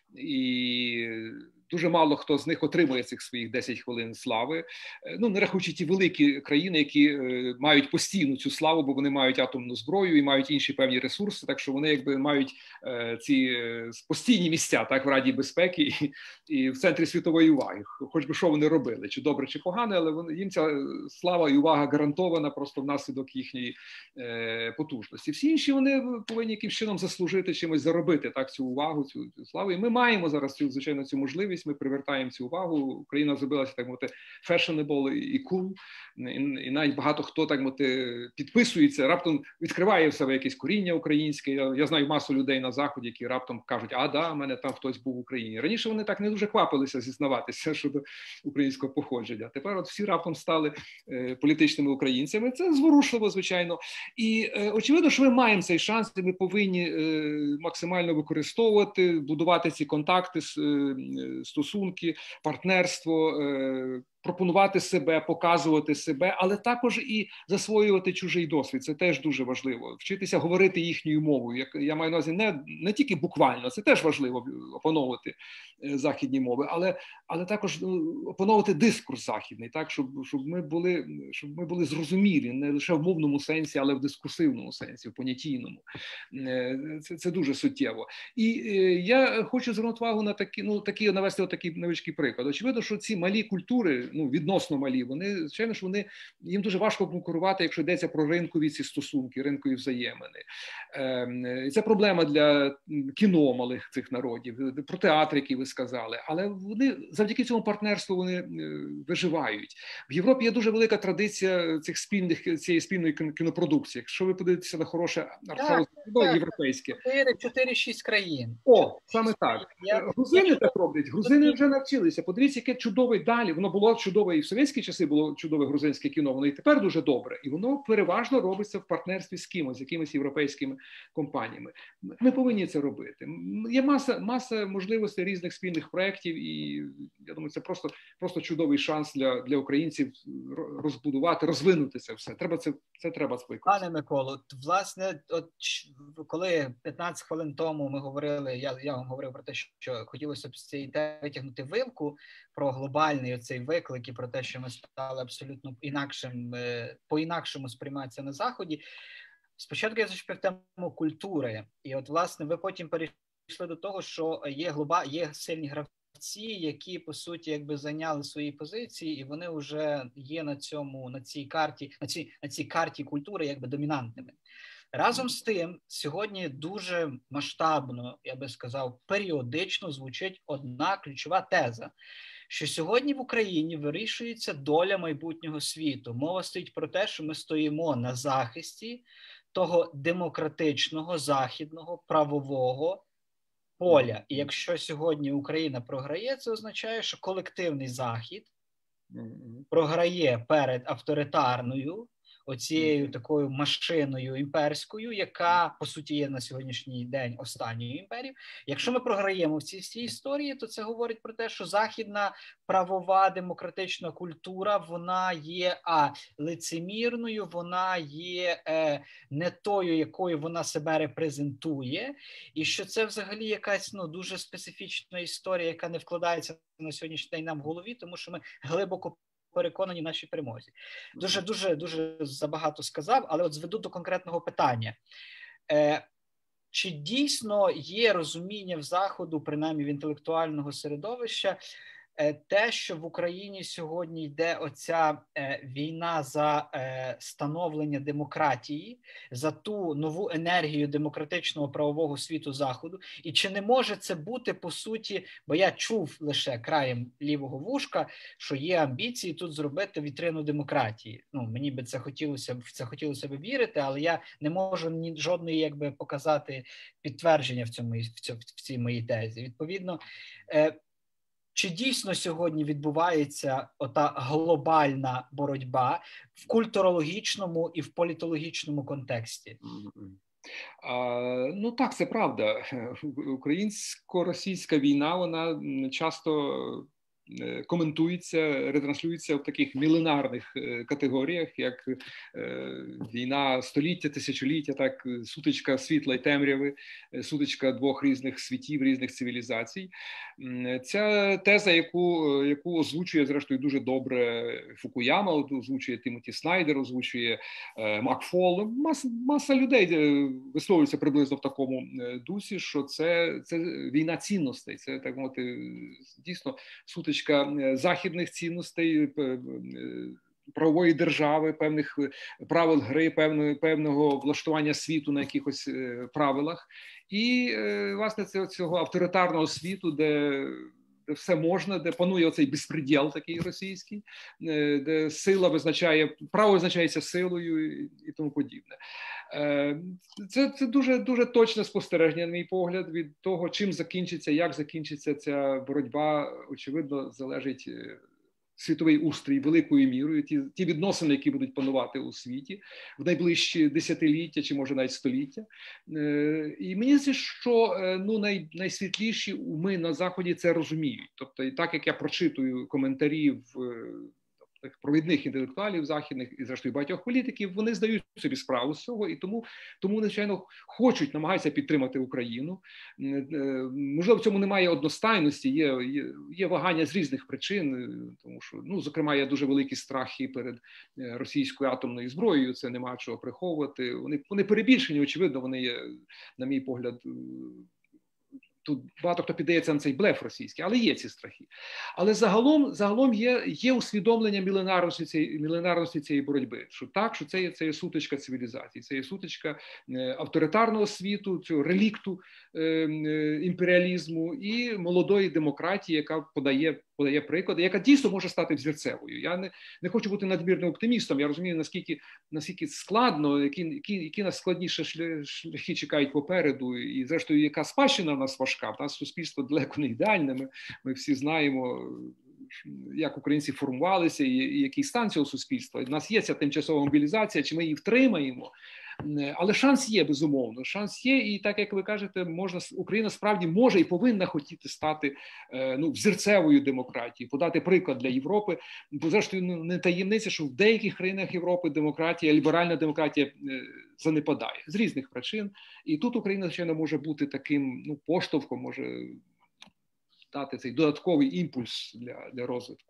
І дуже мало хто з них отримує цих своїх десять хвилин слави. Ну, не рахуючи ті великі країни, які е, мають постійну цю славу, бо вони мають атомну зброю і мають інші певні ресурси, так що вони, якби, мають е, ці е, постійні місця, так, в Раді безпеки і, і в центрі світової уваги. Хоч би що вони робили, чи добре, чи погано, але вони, їм ця слава і увага гарантована просто внаслідок їхньої е, потужності. Всі інші, вони повинні якимось чином заслужити, чимось заробити, так, цю увагу, цю, цю славу. І ми маємо зараз цю, звичайно, цю можливість. можливість, ми привертаємо цю увагу. Україна зробилася, так мовити, fashionable і cool, і, і навіть багато хто, так мовити, підписується, раптом відкриває в себе якесь коріння українське. Я, я знаю масу людей на Заході, які раптом кажуть, а, да, в мене там хтось був в Україні. Раніше вони так не дуже квапилися зізнаватися щодо українського походження. Тепер от всі раптом стали е, політичними українцями. Це зворушливо, звичайно. І е, очевидно, що ми маємо цей шанс, і ми повинні е, максимально використовувати, будувати ці контакти, е, стосунки, партнерство, е, пропонувати себе, показувати себе, але також і засвоювати чужий досвід. Це теж дуже важливо. Вчитися говорити їхньою мовою. Як я маю на увазі не, не тільки буквально, це теж важливо опановувати західні мови, але, але також опановувати дискурс західний, так, щоб, щоб, ми були, щоб ми були зрозумілі не лише в мовному сенсі, але в дискурсивному сенсі, в понятійному. Це, це дуже суттєво. І я хочу звернути увагу на такі, ну, такі, навести отакий невеличкий приклад. Очевидно, що ці малі культури, ну, відносно малі, вони, звичайно, що вони, їм дуже важко конкурувати, якщо йдеться про ринкові ці стосунки, ринкові взаємини. Е, це проблема для кіно малих цих народів, про театр, який ви сказали, але вони, завдяки цьому партнерству, вони виживають. В Європі є дуже велика традиція цих спільних, цієї спільної кінопродукції. Якщо ви подивитеся на хороше артхаус кіно європейське. чотири-шість країн. О, саме так. Грузини так роблять, грузини вже навчилися. Подивіться, яке чудове далі, воно було чудове і в совєтські часи було чудове грузинське кіно, воно і тепер дуже добре. І воно переважно робиться в партнерстві з кимось, з якимись європейськими компаніями. Ми повинні це робити. Є маса, маса можливостей різних спільних проєктів, і я думаю, це просто, просто чудовий шанс для, для українців розбудувати, розвинути це все. Треба це, це треба виконати. Пане Миколо, власне, от коли п'ятнадцять хвилин тому ми говорили, я, я вам говорив про те, що хотілося б з цієї теми витягнути вилку про глобальний оцей виклик і про те, що ми стали абсолютно інакшим, по-інакшому сприйматися на Заході. Спочатку я зачепив тему культури, і от, власне, ви потім перейшли до того, що є глоба, є сильні гравці, які, по суті, якби зайняли свої позиції, і вони вже є на цьому, на цій карті, на цій, на цій карті культури якби домінантними. Разом з тим, сьогодні дуже масштабно, я би сказав, періодично звучить одна ключова теза, що сьогодні в Україні вирішується доля майбутнього світу. Мова стоїть про те, що ми стоїмо на захисті того демократичного, західного, правового поля. І якщо сьогодні Україна програє, це означає, що колективний Захід програє перед авторитарною, оцією такою машиною імперською, яка, по суті, є на сьогоднішній день останньою імперією. Якщо ми програємо в цій всій історії, то це говорить про те, що західна правова демократична культура, вона є а лицемірною, вона є е, не тою, якою вона себе репрезентує, і що це взагалі якась, ну, дуже специфічна історія, яка не вкладається на сьогоднішній день нам в голові, тому що ми глибоко переконані в нашій перемозі. Дуже, дуже, дуже забагато сказав, але от зведу до конкретного питання. Е, чи дійсно є розуміння в Заходу, принаймні в інтелектуального середовища, е, те, що в Україні сьогодні йде оця е, війна за е, становлення демократії, за ту нову енергію демократичного правового світу Заходу, і чи не може це бути, по суті, бо я чув лише краєм лівого вушка, що є амбіції тут зробити вітрину демократії. Ну, мені би це хотілося б, в це хотілося б вірити, але я не можу ні жодної, якби, показати підтвердження в цьому, в цьому, в цій моїй тезі. Відповідно, е, чи дійсно сьогодні відбувається ота глобальна боротьба в культурологічному і в політологічному контексті? А, ну так, це правда. Українсько-російська війна, вона часто коментується, ретранслюється в таких міленарних категоріях, як війна століття, тисячоліття, так, сутичка світла і темряви, сутичка двох різних світів, різних цивілізацій. Ця теза, яку, яку озвучує, зрештою, дуже добре Фукуяма, озвучує Тімоті Снайдер, озвучує Макфол, маса, маса людей висловлюється приблизно в такому дусі, що це, це війна цінностей, це, так мовити, дійсно сутичка західних цінностей, правової держави, певних правил гри, певного, певного влаштування світу на якихось правилах. І, власне, цього авторитарного світу, де де все можна, де панує оцей безпреділ такий російський, де сила визначає, право визначається силою і тому подібне. Це, це дуже, дуже точне спостереження, на мій погляд, від того, чим закінчиться, як закінчиться ця боротьба, очевидно, залежить світовий устрій великою мірою, ті, ті відносини, які будуть панувати у світі в найближчі десятиліття чи, може, навіть століття. І мені здається, що ну, най, найсвітліші уми на Заході це розуміють. Тобто, і так, як я прочитую коментарі в провідних інтелектуалів західних і, зрештою, багатьох політиків, вони здають собі справу з цього, і тому, тому звичайно, хочуть, намагаються підтримати Україну. Можливо, в цьому немає одностайності, є, є, є вагання з різних причин, тому що, ну, зокрема, є дуже великі страхи перед російською атомною зброєю, це нема чого приховувати. Вони, вони перебільшені, очевидно, вони є, на мій погляд, тут багато хто піддається на цей блеф російський, але є ці страхи. Але загалом, загалом є, є усвідомлення міленарності цієї, міленарності цієї боротьби, що так, що це є, це є сутичка цивілізації, це є сутичка е, авторитарного світу, цього релікту е, е, імперіалізму і молодої демократії, яка подає, подає приклад, яка дійсно може стати взірцевою. Я не, не хочу бути надмірним оптимістом, я розумію, наскільки, наскільки складно, які, які, які нас складніші шляхи чекають попереду, і зрештою, яка спадщина в нас важка. В нас суспільство далеко не ідеальне, ми, ми всі знаємо, як українці формувалися і, і який стан цього суспільства. У нас є ця тимчасова мобілізація, чи ми її втримаємо. Але шанс є, безумовно, шанс є, і так, як ви кажете, можна, Україна справді може і повинна хотіти стати ну, взірцевою демократією, подати приклад для Європи. Бо, зрештою, не таємниця, що в деяких країнах Європи демократія, ліберальна демократія занепадає з різних причин. І тут Україна, звичайно, може бути таким ну, поштовхом, може дати цей додатковий імпульс для, для розвитку.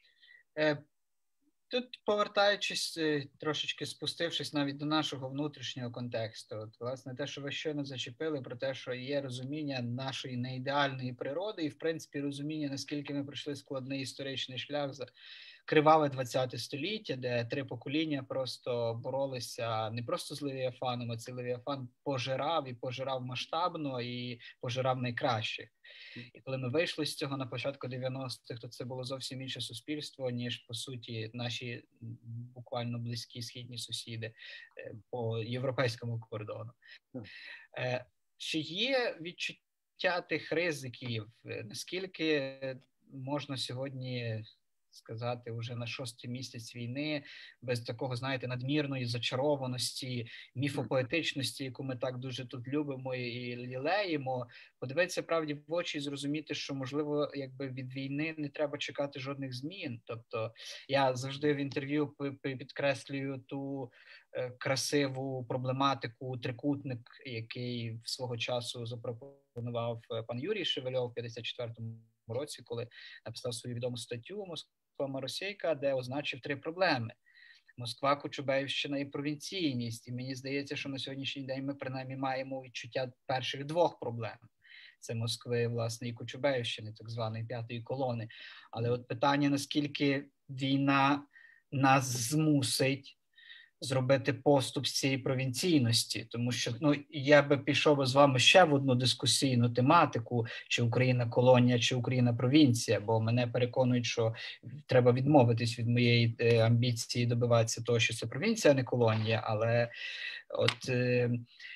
Тут, повертаючись, трошечки спустившись навіть до нашого внутрішнього контексту, от, власне, те, що ви щойно зачепили про те, що є розуміння нашої неідеальної природи і, в принципі, розуміння, наскільки ми пройшли складний історичний шлях за криваве двадцяте століття, де три покоління просто боролися не просто з Левіафаном, а цей Левіафан пожирав і пожирав масштабно і пожирав найкращих. І коли ми вийшли з цього на початку дев'яностих, то це було зовсім інше суспільство, ніж, по суті, наші буквально близькі східні сусіди по європейському кордону. Чи є відчуття тих ризиків? Наскільки можна сьогодні сказати, вже на шостий місяць війни, без такого, знаєте, надмірної зачарованості, міфопоетичності, яку ми так дуже тут любимо і лілеємо, подивитися правді в очі і зрозуміти, що, можливо, якби від війни не треба чекати жодних змін. Тобто, я завжди в інтерв'ю підкреслюю ту е, красиву проблематику трикутник, який в свого часу запропонував пан Юрій Шевельов в п'ятдесят четвертому році, коли написав свою відому статтю «Москва-Маросійка», де означив три проблеми. Москва, Кочубеївщина і провінційність. І мені здається, що на сьогоднішній день ми принаймні маємо відчуття перших двох проблем. Це Москви, власне, і Кочубеївщини, так званої п'ятої колони. Але от питання, наскільки війна нас змусить зробити поступ з цієї провінційності, тому що ну я би пішов з вами ще в одну дискусійну тематику, чи Україна колонія, чи Україна провінція, бо мене переконують, що треба відмовитись від моєї е, амбіції добиватися того, що це провінція, а не колонія, але от е,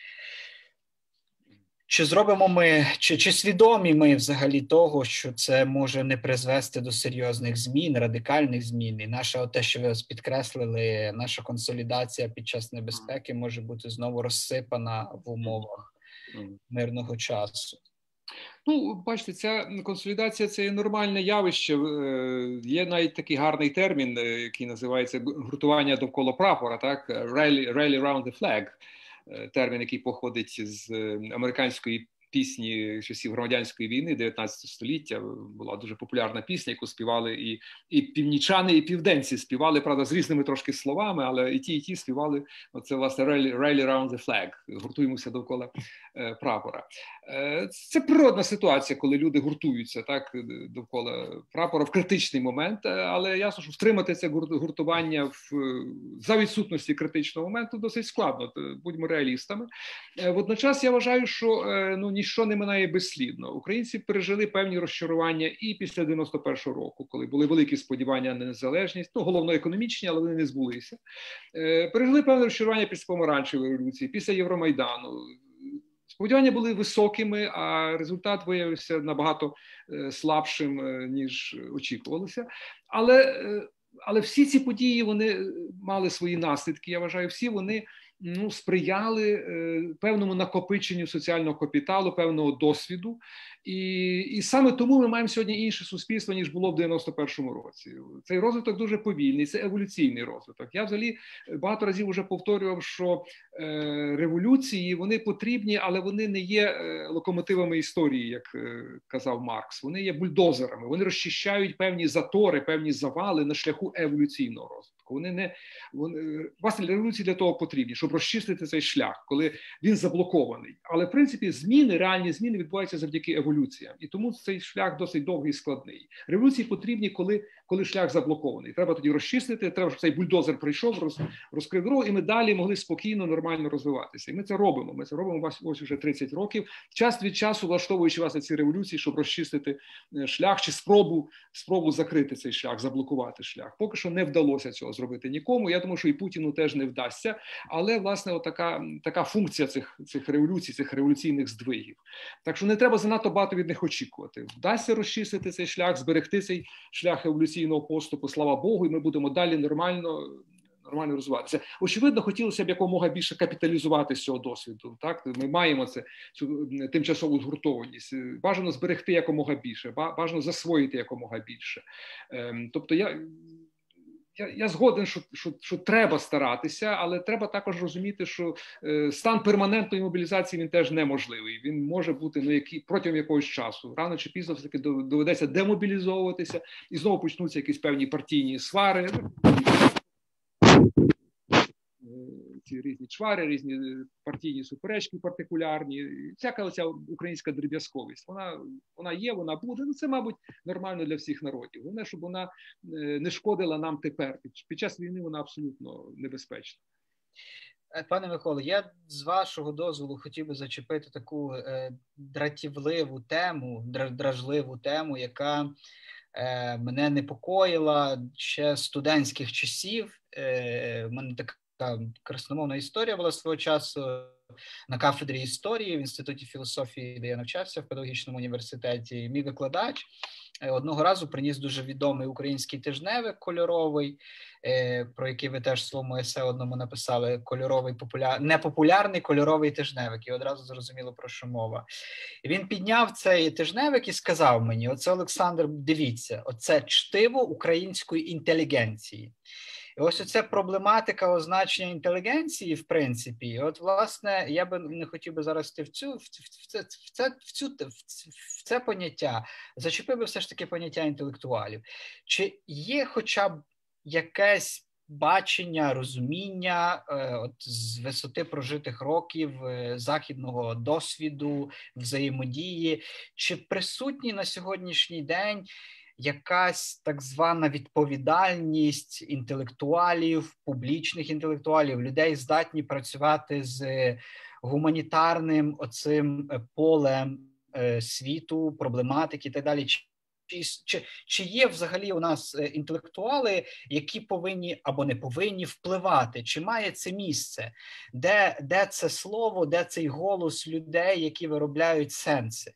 чи зробимо ми, чи, чи свідомі ми взагалі того, що це може не призвести до серйозних змін, радикальних змін, і наша, те, що ви підкреслили, наша консолідація під час небезпеки може бути знову розсипана в умовах мирного часу? Ну, бачите, ця консолідація – це нормальне явище. Є навіть такий гарний термін, який називається гуртування довкола прапора, так? Rally, rally around the flag. Термін, який походить з американської пісні часів громадянської війни дев'ятнадцятого століття. Була дуже популярна пісня, яку співали і, і північани, і південці співали, правда, з різними трошки словами, але і ті, і ті співали, оце, власне, rally, rally around the flag, гуртуємося довкола е, прапора. Е, це природна ситуація, коли люди гуртуються так, довкола прапора в критичний момент, але ясно, що втримати це гуртування в, за відсутності критичного моменту досить складно, будьмо реалістами. Е, водночас я вважаю, що е, ну, ніщо не минає безслідно. Українці пережили певні розчарування і після дев'яносто першого року, коли були великі сподівання на незалежність, ну, головно економічні, але вони не збулися. Пережили певне розчарування після помаранчевої революції, після Євромайдану. Сподівання були високими, а результат виявився набагато слабшим, ніж очікувалося. Але, але всі ці події, вони мали свої наслідки, я вважаю, всі вони ну, сприяли е, певному накопиченню соціального капіталу, певного досвіду. І, і саме тому ми маємо сьогодні інше суспільство, ніж було в дев'яносто першому році. Цей розвиток дуже повільний, це еволюційний розвиток. Я взагалі багато разів вже повторював, що е, революції, вони потрібні, але вони не є е, локомотивами історії, як е, казав Маркс. Вони є бульдозерами, вони розчищають певні затори, певні завали на шляху еволюційного розвитку. Вони не вони, власне, революції для того потрібні, щоб розчистити цей шлях, коли він заблокований. Але в принципі зміни, реальні зміни відбуваються завдяки еволюціям. І тому цей шлях досить довгий і складний. Революції потрібні, коли, коли шлях заблокований. Треба тоді розчистити, треба, щоб цей бульдозер прийшов, роз, розкрив дорогу, і ми далі могли спокійно, нормально розвиватися. І ми це робимо. Ми це робимо ось уже тридцять років, час від часу влаштовуючи власне ці революції, щоб розчистити шлях чи спробу, спробу закрити цей шлях, заблокувати шлях. Поки що не вдалося цього зробити нікому. Я думаю, що і Путіну теж не вдасться. Але, власне, отака, така функція цих, цих революцій, цих революційних здвигів. Так що не треба занадто багато від них очікувати. Вдасться розчистити цей шлях, зберегти цей шлях еволюційного поступу, слава Богу, і ми будемо далі нормально, нормально розвиватися. Очевидно, хотілося б якомога більше капіталізувати з цього досвіду. Так? Ми маємо це, цю тимчасову згуртованість. Бажано зберегти якомога більше, бажано засвоїти якомога більше. Тобто я... Я, я згоден, що, що, що треба старатися, але треба також розуміти, що е, стан перманентної мобілізації він теж неможливий. Він може бути ну, які, протягом якогось часу. Рано чи пізно все-таки доведеться демобілізовуватися і знову почнуться якісь певні партійні свари. Ці різні чвари, різні партійні суперечки партикулярні, всяка оця українська дріб'язковість, вона, вона є, вона буде, ну це, мабуть, нормально для всіх народів. Головне, щоб вона не шкодила нам тепер. Під час війни вона абсолютно небезпечна. Пане Миколо, я з вашого дозволу хотів би зачепити таку е, дратівливу тему, дражливу тему, яка е, мене непокоїла ще з студентських часів. Е, в мене така Та красномовна історія була свого часу на кафедрі історії в Інституті філософії, де я навчався в педагогічному університеті. Мій викладач одного разу приніс дуже відомий український тижневик кольоровий, про який ви теж в своєму есе одному написали, кольоровий популяр... непопулярний кольоровий тижневик, і одразу зрозуміло, про що мова. І він підняв цей тижневик і сказав мені: оце, Олександр, дивіться, оце чтиво української інтелігенції. І ось оця проблематика означення інтелігенції, в принципі, і от, власне, я би не хотів би зараз йти в цю, в, в, це, в, це, в, цю, в це поняття, зачепив би все ж таки поняття інтелектуалів. Чи є хоча б якесь бачення, розуміння е, от, з висоти прожитих років, е, західного досвіду, взаємодії, чи присутні на сьогоднішній день якась так звана відповідальність інтелектуалів, публічних інтелектуалів, людей, здатні працювати з гуманітарним оцим полем е, світу, проблематики і так далі. Чи, чи, чи є взагалі у нас інтелектуали, які повинні або не повинні впливати? Чи має це місце? Де, де це слово, де цей голос людей, які виробляють сенси?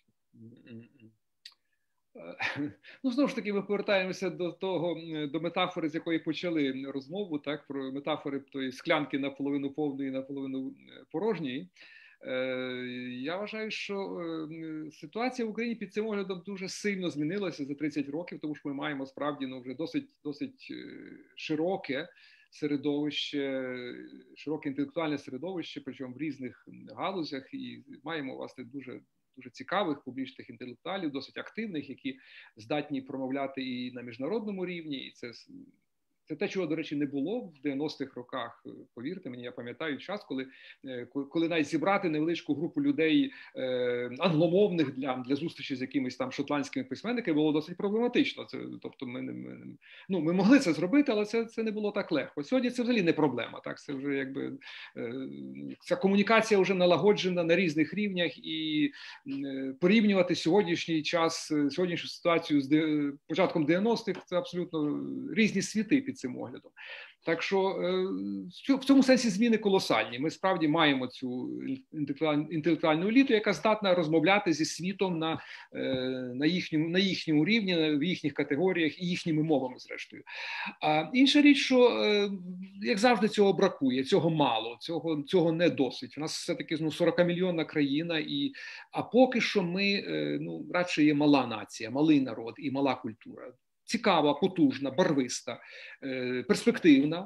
Ну, знову ж таки, ми повертаємося до того, до метафори, з якої почали розмову, так, про метафори тої склянки наполовину повної, наполовину порожньої. Я вважаю, що ситуація в Україні під цим оглядом дуже сильно змінилася за тридцять років, тому що ми маємо справді ну, вже досить, досить широке середовище, широке інтелектуальне середовище, причому в різних галузях, і маємо, власне, дуже дуже цікавих публічних інтелектуалів, досить активних, які здатні промовляти і на міжнародному рівні, і це Це те, чого, до речі, не було в дев'яностих роках, повірте мені, я пам'ятаю час, коли, коли навіть зібрати невеличку групу людей англомовних для, для зустрічі з якимись там шотландськими письменниками було досить проблематично. Це, тобто ми, ми, ну, ми могли це зробити, але це, це не було так легко. Сьогодні це взагалі не проблема. Так? Це вже якби, ця комунікація вже налагоджена на різних рівнях, і порівнювати сьогоднішній час, сьогоднішню ситуацію з початком дев'яностих – це абсолютно різні світи під цим оглядом. Так що в цьому сенсі зміни колосальні. Ми справді маємо цю інтелектуальну еліту, яка здатна розмовляти зі світом на, на, їхньому, на їхньому рівні, в їхніх категоріях і їхніми мовами, зрештою. А інша річ, що, як завжди, цього бракує, цього мало, цього, цього не досить. У нас все-таки ну, сорокамільйонна країна, і, а поки що ми, ну, радше є мала нація, малий народ і мала культура. Цікава, потужна, барвиста, перспективна,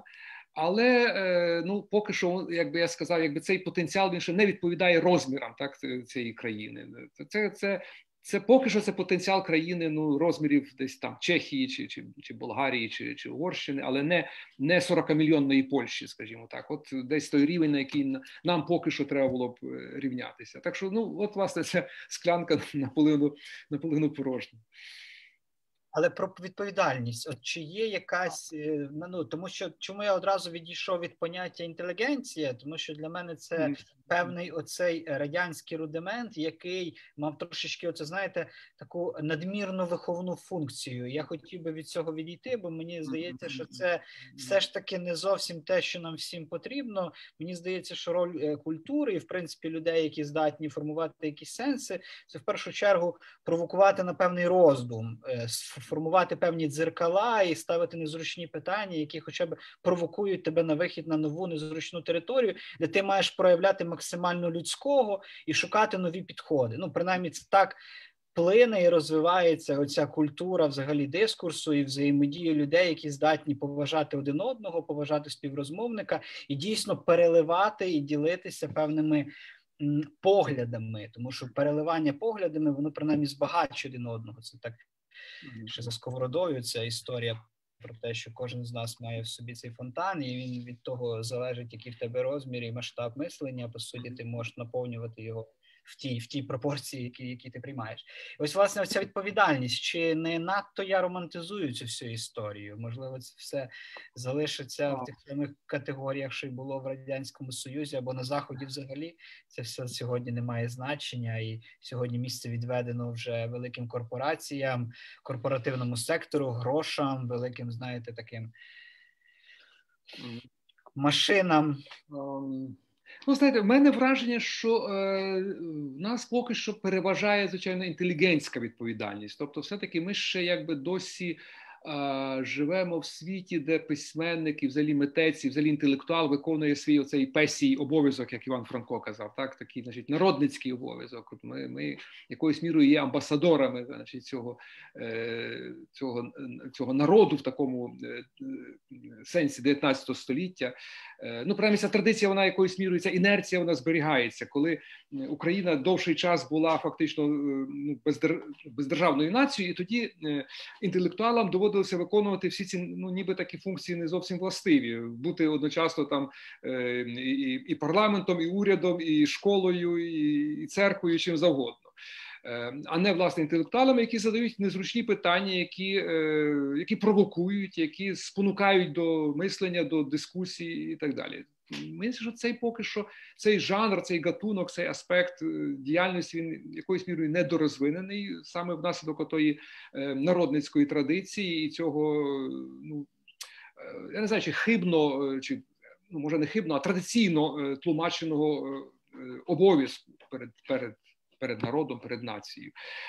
але ну, поки що, як би я сказав, якби цей потенціал він ще не відповідає розмірам, так, цієї країни. Це, це, це поки що це потенціал країни, ну, розмірів десь там Чехії, чи, чи, чи Болгарії, чи, чи Угорщини, але не, не сорокамільйонної Польщі, скажімо так. От десь той рівень, на який нам поки що треба було б рівнятися. Так що, ну, от, власне, ця склянка наполовину, наполовину порожня. Але про відповідальність, от чи є якась, ну, тому що, чому я одразу відійшов від поняття інтелігенція, тому що для мене це певний оцей радянський рудимент, який мав трошечки, оце, знаєте, таку надмірну виховну функцію. Я хотів би від цього відійти, бо мені здається, що це все ж таки не зовсім те, що нам всім потрібно. Мені здається, що роль культури і, в принципі, людей, які здатні формувати якісь сенси, це в першу чергу провокувати на певний роздум, формувати певні дзеркала і ставити незручні питання, які хоча б провокують тебе на вихід на нову незручну територію, де ти маєш проявляти максимально людського і шукати нові підходи. Ну, принаймні, це так плине і розвивається оця культура взагалі дискурсу і взаємодії людей, які здатні поважати один одного, поважати співрозмовника і дійсно переливати і ділитися певними поглядами, тому що переливання поглядами, воно принаймні збагачує один одного. Це так, ще за Сковородою ця історія про те, що кожен з нас має в собі цей фонтан, і він від того залежить, який в тебе розмір і масштаб мислення, по суті, ти можеш наповнювати його в тій, в тій пропорції, які, які ти приймаєш. І ось, власне, ця відповідальність, чи не надто я романтизую цю всю історію? Можливо, це все залишиться в тих самих категоріях, що й було в Радянському Союзі, або на Заході взагалі. Це все сьогодні не має значення, і сьогодні місце відведено вже великим корпораціям, корпоративному сектору, грошам, великим, знаєте, таким машинам. Ну, знаєте, в мене враження, що е, в нас поки що переважає, звичайно, інтелігентська відповідальність. Тобто, все-таки ми ще якби досі е, живемо в світі, де письменник і взагалі митець, і взагалі інтелектуал виконує свій оцей песій обов'язок, як Іван Франко казав, так, такий, значить, народницький обов'язок. Ми, ми якоюсь мірою є амбасадорами, значить, цього, е, цього, цього народу в такому е, сенсі дев'ятнадцятого століття. Ну, принаймні, ця традиція, вона якоюсь мірою, ця інерція, вона зберігається. Коли Україна довший час була фактично ну, бездер... бездержавною нацією, і тоді інтелектуалам доводилося виконувати всі ці, ну, ніби такі функції не зовсім властиві. Бути одночасно там і, і парламентом, і урядом, і школою, і, і церквою, і чим завгодно. А не, власне, інтелектуалами, які задають незручні питання, які, які провокують, які спонукають до мислення, до дискусії і так далі. Мені здається, що цей поки що, цей жанр, цей гатунок, цей аспект діяльності, він якоюсь мірою недорозвинений, саме внаслідок отої народницької традиції і цього, ну, я не знаю, чи хибно, чи, ну, може не хибно, а традиційно тлумаченого обов'язку перед, перед перед народом, перед нацією.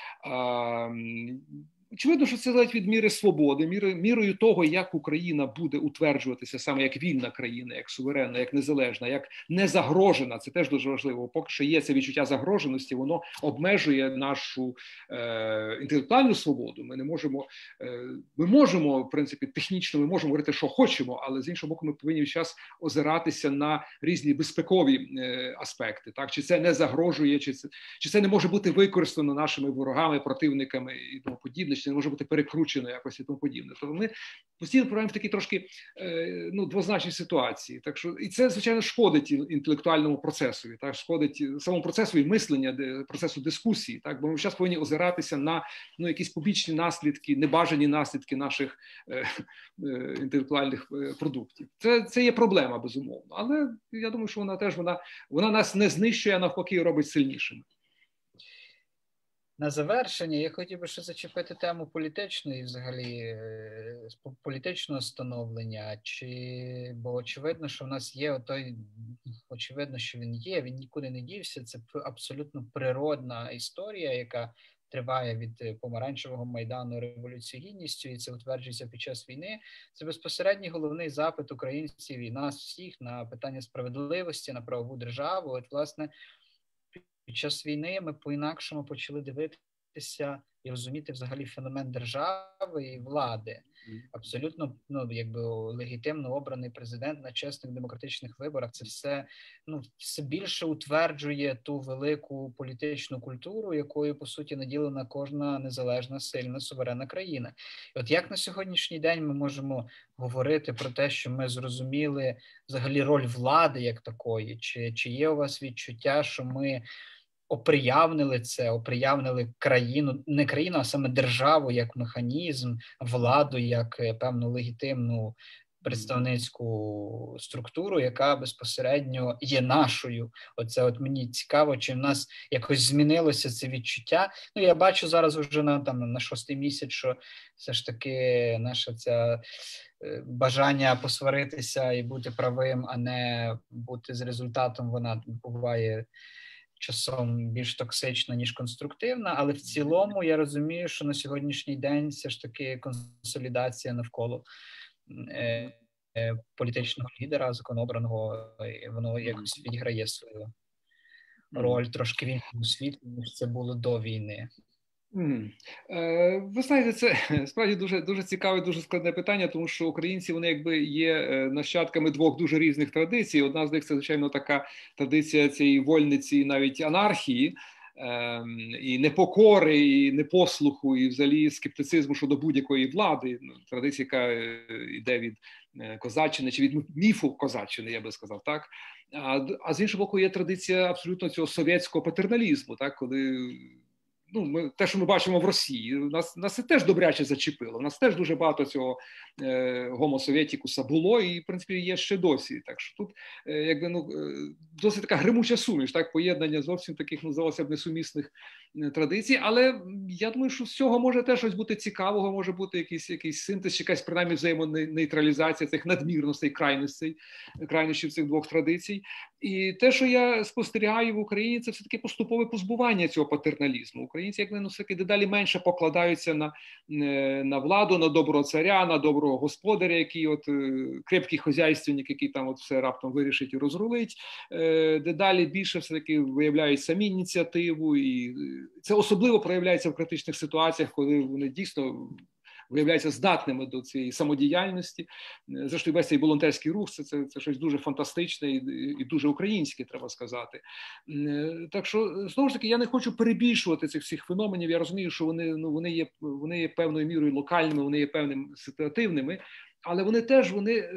Очевидно, що це залежить від міри свободи, міри, мірою того, як Україна буде утверджуватися саме як вільна країна, як суверенна, як незалежна, як не загрожена. Це теж дуже важливо. Поки що є це відчуття загроженості, воно обмежує нашу е, інтелектуальну свободу. Ми не можемо, е, ми можемо, в принципі, технічно, ми можемо говорити, що хочемо, але з іншого боку, ми повинні весь час озиратися на різні безпекові е, аспекти. Так? Чи це не загрожує, чи це, чи це не може бути використано нашими ворогами, противниками і тому подібне. визначена, не може бути перекручена якось і тому подібне. Тобто ми постійно перебуваємо в такій трошки ну, двозначній ситуації. Так що, і це, звичайно, шкодить інтелектуальному процесові, так, шкодить самому процесу і мислення, процесу дискусії, так, бо ми зараз повинні озиратися на ну, якісь побічні наслідки, небажані наслідки наших е, е, інтелектуальних продуктів. Це, це є проблема, безумовно. Але я думаю, що вона теж, вона, вона нас не знищує, а навпаки робить сильнішими. На завершення я хотів би ще зачепити тему політичної, взагалі, політичного становлення, чи, бо очевидно, що в нас є отой, очевидно, що він є, він нікуди не дівся, це абсолютно природна історія, яка триває від помаранчевого майдану Революції Гідністю, і це утверджується під час війни. Це безпосередній головний запит українців і нас всіх на питання справедливості, на правову державу. От, власне, під час війни ми по-інакшому почали дивитися і розуміти взагалі феномен держави і влади. Абсолютно, ну, якби легітимно обраний президент на чесних демократичних виборах. Це все, ну, все більше утверджує ту велику політичну культуру, якою, по суті, наділена кожна незалежна, сильна, суверенна країна. І от як на сьогоднішній день ми можемо говорити про те, що ми зрозуміли взагалі роль влади як такої? Чи, чи є у вас відчуття, що ми оприявнили це, оприявнили країну, не країну, а саме державу як механізм, владу як певну легітимну представницьку структуру, яка безпосередньо є нашою. Оце от мені цікаво, чи в нас якось змінилося це відчуття. Ну, я бачу зараз вже на, там, на шостий місяць, що все ж таки наше це бажання посваритися і бути правим, а не бути з результатом, вона буває часом більш токсична, ніж конструктивна, але в цілому я розумію, що на сьогоднішній день все ж таки консолідація навколо е, е, політичного лідера, законообраного, воно якось відіграє свою роль трошки в іншому світі, ніж це було до війни. Mm. Е, ви знаєте, це справді дуже, дуже цікаве, дуже складне питання, тому що українці, вони якби є нащадками двох дуже різних традицій. Одна з них – це, звичайно, така традиція цієї вольниці, навіть анархії, е, і непокори, і непослуху, і взагалі скептицизму щодо будь-якої влади. Традиція, яка йде від козаччини, чи від міфу козаччини, я би сказав, так? А, а з іншого боку, є традиція абсолютно цього совєтського патерналізму, так, коли... Ну, ми, те, що ми бачимо в Росії, нас, нас це теж добряче зачепило. У нас теж дуже багато цього е, гомосовєтікуса було і, в принципі, є ще досі. Так що тут е, якби, ну, е, досить така гримуча суміш, так, поєднання зовсім таких, ну, здавалося б, несумісних е, традицій. Але я думаю, що з цього може теж щось бути цікавого, може бути якийсь, якийсь синтез, якась, принаймні, взаємонейтралізація цих надмірностей, крайностей, крайнощів цих двох традицій. І те, що я спостерігаю в Україні, це все-таки поступове позбування цього патерналізму. Українці, як ну, все-таки дедалі менше покладаються на, на владу, на доброго царя, на доброго господаря, який от крепкий хозяйственник, який там от все раптом вирішить і розрулить. Дедалі більше все-таки виявляють самі ініціативу, і це особливо проявляється в критичних ситуаціях, коли вони дійсно виявляються здатними до цієї самодіяльності. Зрештою, весь цей волонтерський рух, це, це, це щось дуже фантастичне і, і дуже українське, треба сказати. Так що, знову ж таки, я не хочу перебільшувати цих всіх феноменів. Я розумію, що вони, ну, вони, є, вони є певною мірою локальними, вони є певними ситуативними, але вони теж, вони...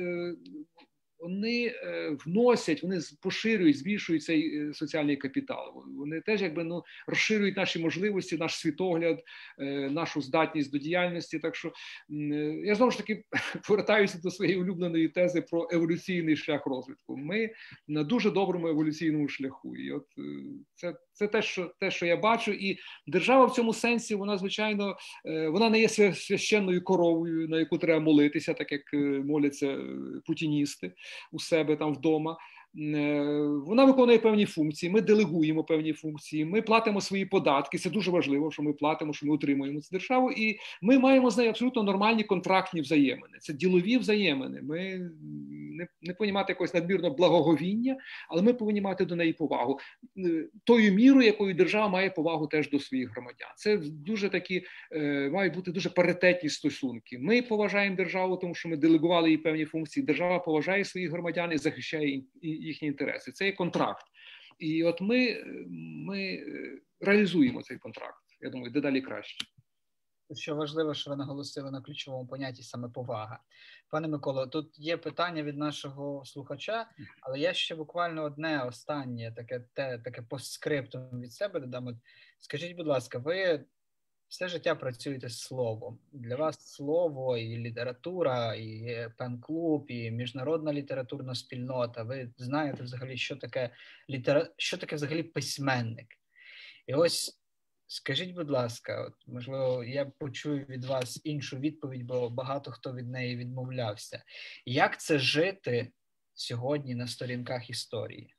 вони вносять, вони поширюють, збільшують цей соціальний капітал. Вони теж якби ну розширюють наші можливості, наш світогляд, нашу здатність до діяльності. Так що я знову ж таки повертаюся до своєї улюбленої тези про еволюційний шлях розвитку. Ми на дуже доброму еволюційному шляху. І от це, це те, що, те, що я бачу. І держава в цьому сенсі, вона, звичайно, вона не є священною коровою, на яку треба молитися, так як моляться путіністи у себе там вдома. Вона виконує певні функції, ми делегуємо певні функції, ми платимо свої податки, це дуже важливо, що ми платимо, що ми утримуємо цю державу, і ми маємо з нею абсолютно нормальні контрактні взаємини. Це ділові взаємини. Ми не, не повинні мати якогось надмірного благоговіння, але ми повинні мати до неї повагу. Тою мірою, якою держава має повагу теж до своїх громадян. Це дуже такі, мають бути дуже паритетні стосунки. Ми поважаємо державу, тому що ми делегували їй певні функції, держава поважає своїх громадян і захищає їхні інтереси. Це є контракт. І от ми, ми реалізуємо цей контракт. Я думаю, дедалі краще. Що важливо, що ви наголосили на ключовому понятті саме повага. Пане Миколо, тут є питання від нашого слухача, але я ще буквально одне останнє таке, те, таке постскриптум від себе додам. От скажіть, будь ласка, ви все життя працюєте з словом. Для вас слово і література, і пен-клуб, і міжнародна літературна спільнота. Ви знаєте взагалі, що таке літера... що таке взагалі письменник. І ось скажіть, будь ласка, от, можливо, я почую від вас іншу відповідь, бо багато хто від неї відмовлявся. Як це жити сьогодні на сторінках історії?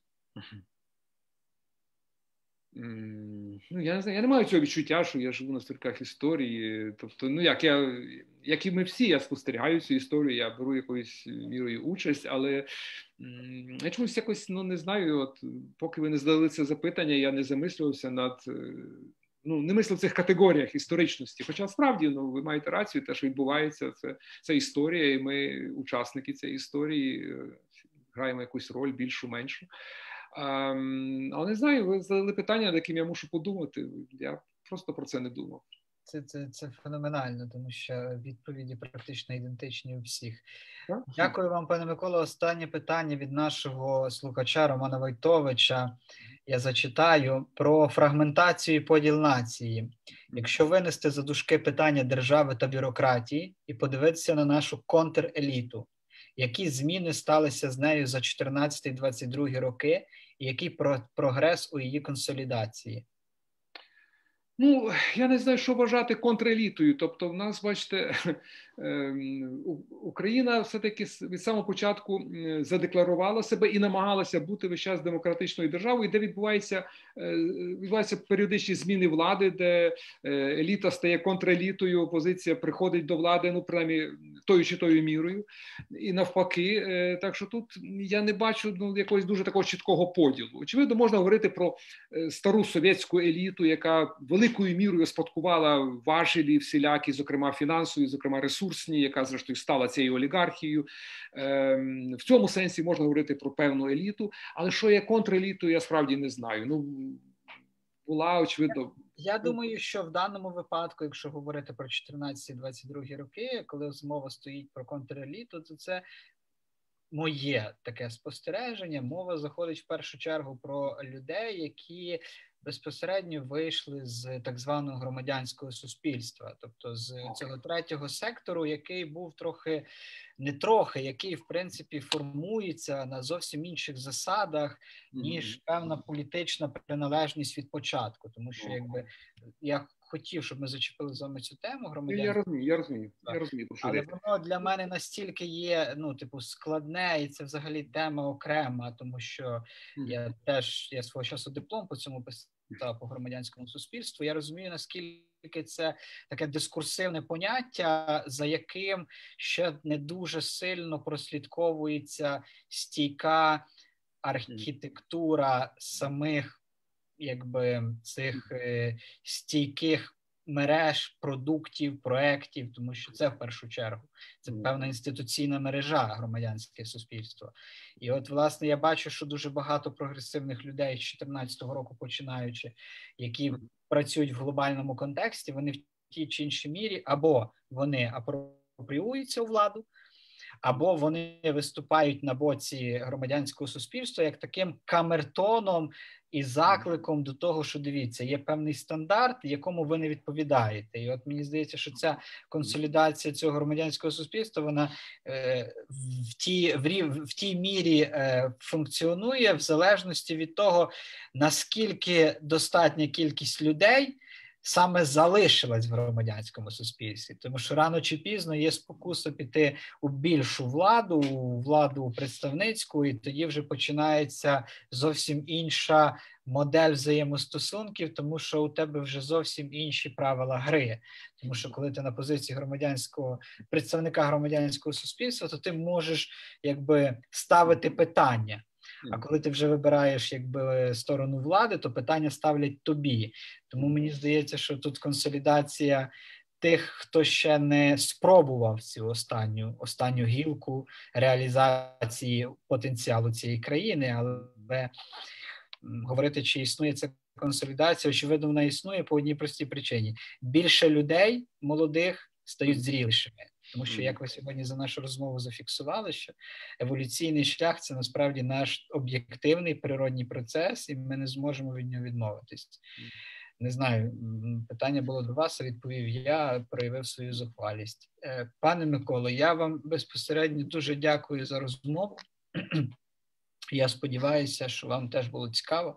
Ну, я не знаю, я не маю цього відчуття, що я живу на сторінках історії. Тобто, ну як я, як і ми всі, я спостерігаю цю історію, я беру якоюсь мірою участь, але м, я чомусь якось, ну не знаю, от поки ви не задали це запитання, я не замислювався над, ну не мислив в цих категоріях історичності. Хоча справді, ну ви маєте рацію, те, що відбувається, це, це історія, і ми учасники цієї історії, граємо якусь роль, більшу, меншу. Um, але не знаю, ви задали питання, над яким я мушу подумати. Я просто про це не думав. Це, це, це феноменально, тому що відповіді практично ідентичні у всіх. Так? Дякую вам, пане Миколо. Останнє питання від нашого слухача Романа Войтовича. Я зачитаю про фрагментацію і поділ нації. Якщо винести за дужки питання держави та бюрократії і подивитися на нашу контреліту, які зміни сталися з нею за чотирнадцятий-двадцять другий роки і який прогрес у її консолідації? Ну, я не знаю, що вважати контрелітою. Тобто в нас, бачите, Україна все-таки від самого початку задекларувала себе і намагалася бути весь час демократичною державою, де відбувається, відбуваються періодичні зміни влади, де еліта стає контрелітою, опозиція приходить до влади, ну, принаймні, тою чи тою мірою, і навпаки. Так що тут я не бачу, ну, якогось дуже такого чіткого поділу. Очевидно, можна говорити про стару совєтську еліту, яка великою мірою спадкувала важелі всілякі, зокрема фінансові, зокрема ресурсні, яка зрештою стала цією олігархією. В цьому сенсі можна говорити про певну еліту, але що є контрелітою, я справді не знаю. Ну, була, очевидно... Я думаю, що в даному випадку, якщо говорити про чотирнадцятий-двадцять другий роки, коли мова стоїть про контреліту, то це моє таке спостереження. Мова заходить в першу чергу про людей, які безпосередньо вийшли з так званого громадянського суспільства, тобто з цього третього сектору, який був трохи, не трохи, який, в принципі, формується на зовсім інших засадах, ніж певна політична приналежність від початку. Тому що, якби, я хотів, щоб ми зачепили з вами цю тему громадянського. Я розумію, я розумію, я розумію. Але воно для мене настільки є, ну, типу, складне, і це взагалі тема окрема, тому що mm-hmm. я теж, я свого часу диплом по цьому писав, по громадянському суспільству. Я розумію, наскільки це таке дискурсивне поняття, за яким ще не дуже сильно прослідковується стійка архітектура самих, якби, цих е, стійких мереж, продуктів, проєктів, тому що це в першу чергу, це певна інституційна мережа, громадянське суспільство. І от, власне, я бачу, що дуже багато прогресивних людей з чотирнадцятого року починаючи, які працюють в глобальному контексті, вони в тій чи іншій мірі або вони апропріюються у владу, або вони виступають на боці громадянського суспільства як таким камертоном і закликом до того, що, дивіться, є певний стандарт, якому ви не відповідаєте. І от мені здається, що ця консолідація цього громадянського суспільства, вона е, в, тій, в, в тій мірі е, функціонує в залежності від того, наскільки достатня кількість людей саме залишилась в громадянському суспільстві. Тому що рано чи пізно є спокуса піти у більшу владу, у владу представницьку, і тоді вже починається зовсім інша модель взаємостосунків, тому що у тебе вже зовсім інші правила гри. Тому що коли ти на позиції громадянського, представника громадянського суспільства, то ти можеш, якби, ставити питання. А коли ти вже вибираєш, якби, сторону влади, то питання ставлять тобі. Тому мені здається, що тут консолідація тих, хто ще не спробував цю останню, останню гілку реалізації потенціалу цієї країни, але говорити, чи існує ця консолідація, очевидно, вона існує по одній простій причині. Більше людей молодих стають зрілішими. Тому що, як ви сьогодні за нашу розмову зафіксували, що еволюційний шлях – це насправді наш об'єктивний природній процес, і ми не зможемо від нього відмовитись. Не знаю, питання було до вас, а відповів я, проявив свою зухвалість. Пане Миколо, я вам безпосередньо дуже дякую за розмову. Я сподіваюся, що вам теж було цікаво.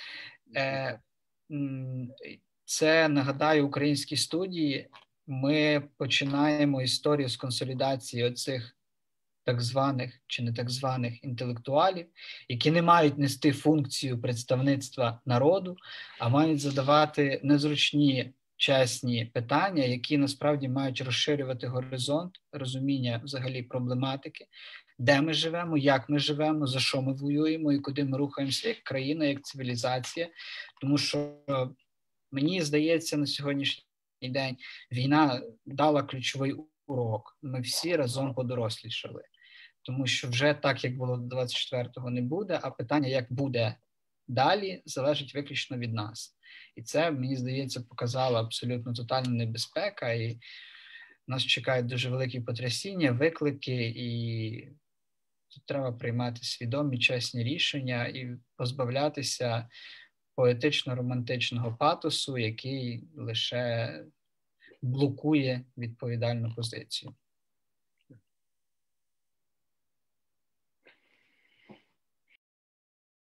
Це, нагадаю, українській студії. Ми починаємо історію з консолідації оцих так званих чи не так званих інтелектуалів, які не мають нести функцію представництва народу, а мають задавати незручні, чесні питання, які насправді мають розширювати горизонт розуміння взагалі проблематики, де ми живемо, як ми живемо, за що ми воюємо і куди ми рухаємося як країна, як цивілізація. Тому що, мені здається, на сьогоднішній день війна дала ключовий урок. Ми всі разом подорослішали. Тому що вже так, як було двадцять четвертого, не буде, а питання, як буде далі, залежить виключно від нас. І це, мені здається, показала абсолютно тотальна небезпека, і нас чекають дуже великі потрясіння, виклики, і тут треба приймати свідомі, чесні рішення і позбавлятися поетично-романтичного патосу, який лише блокує відповідальну позицію.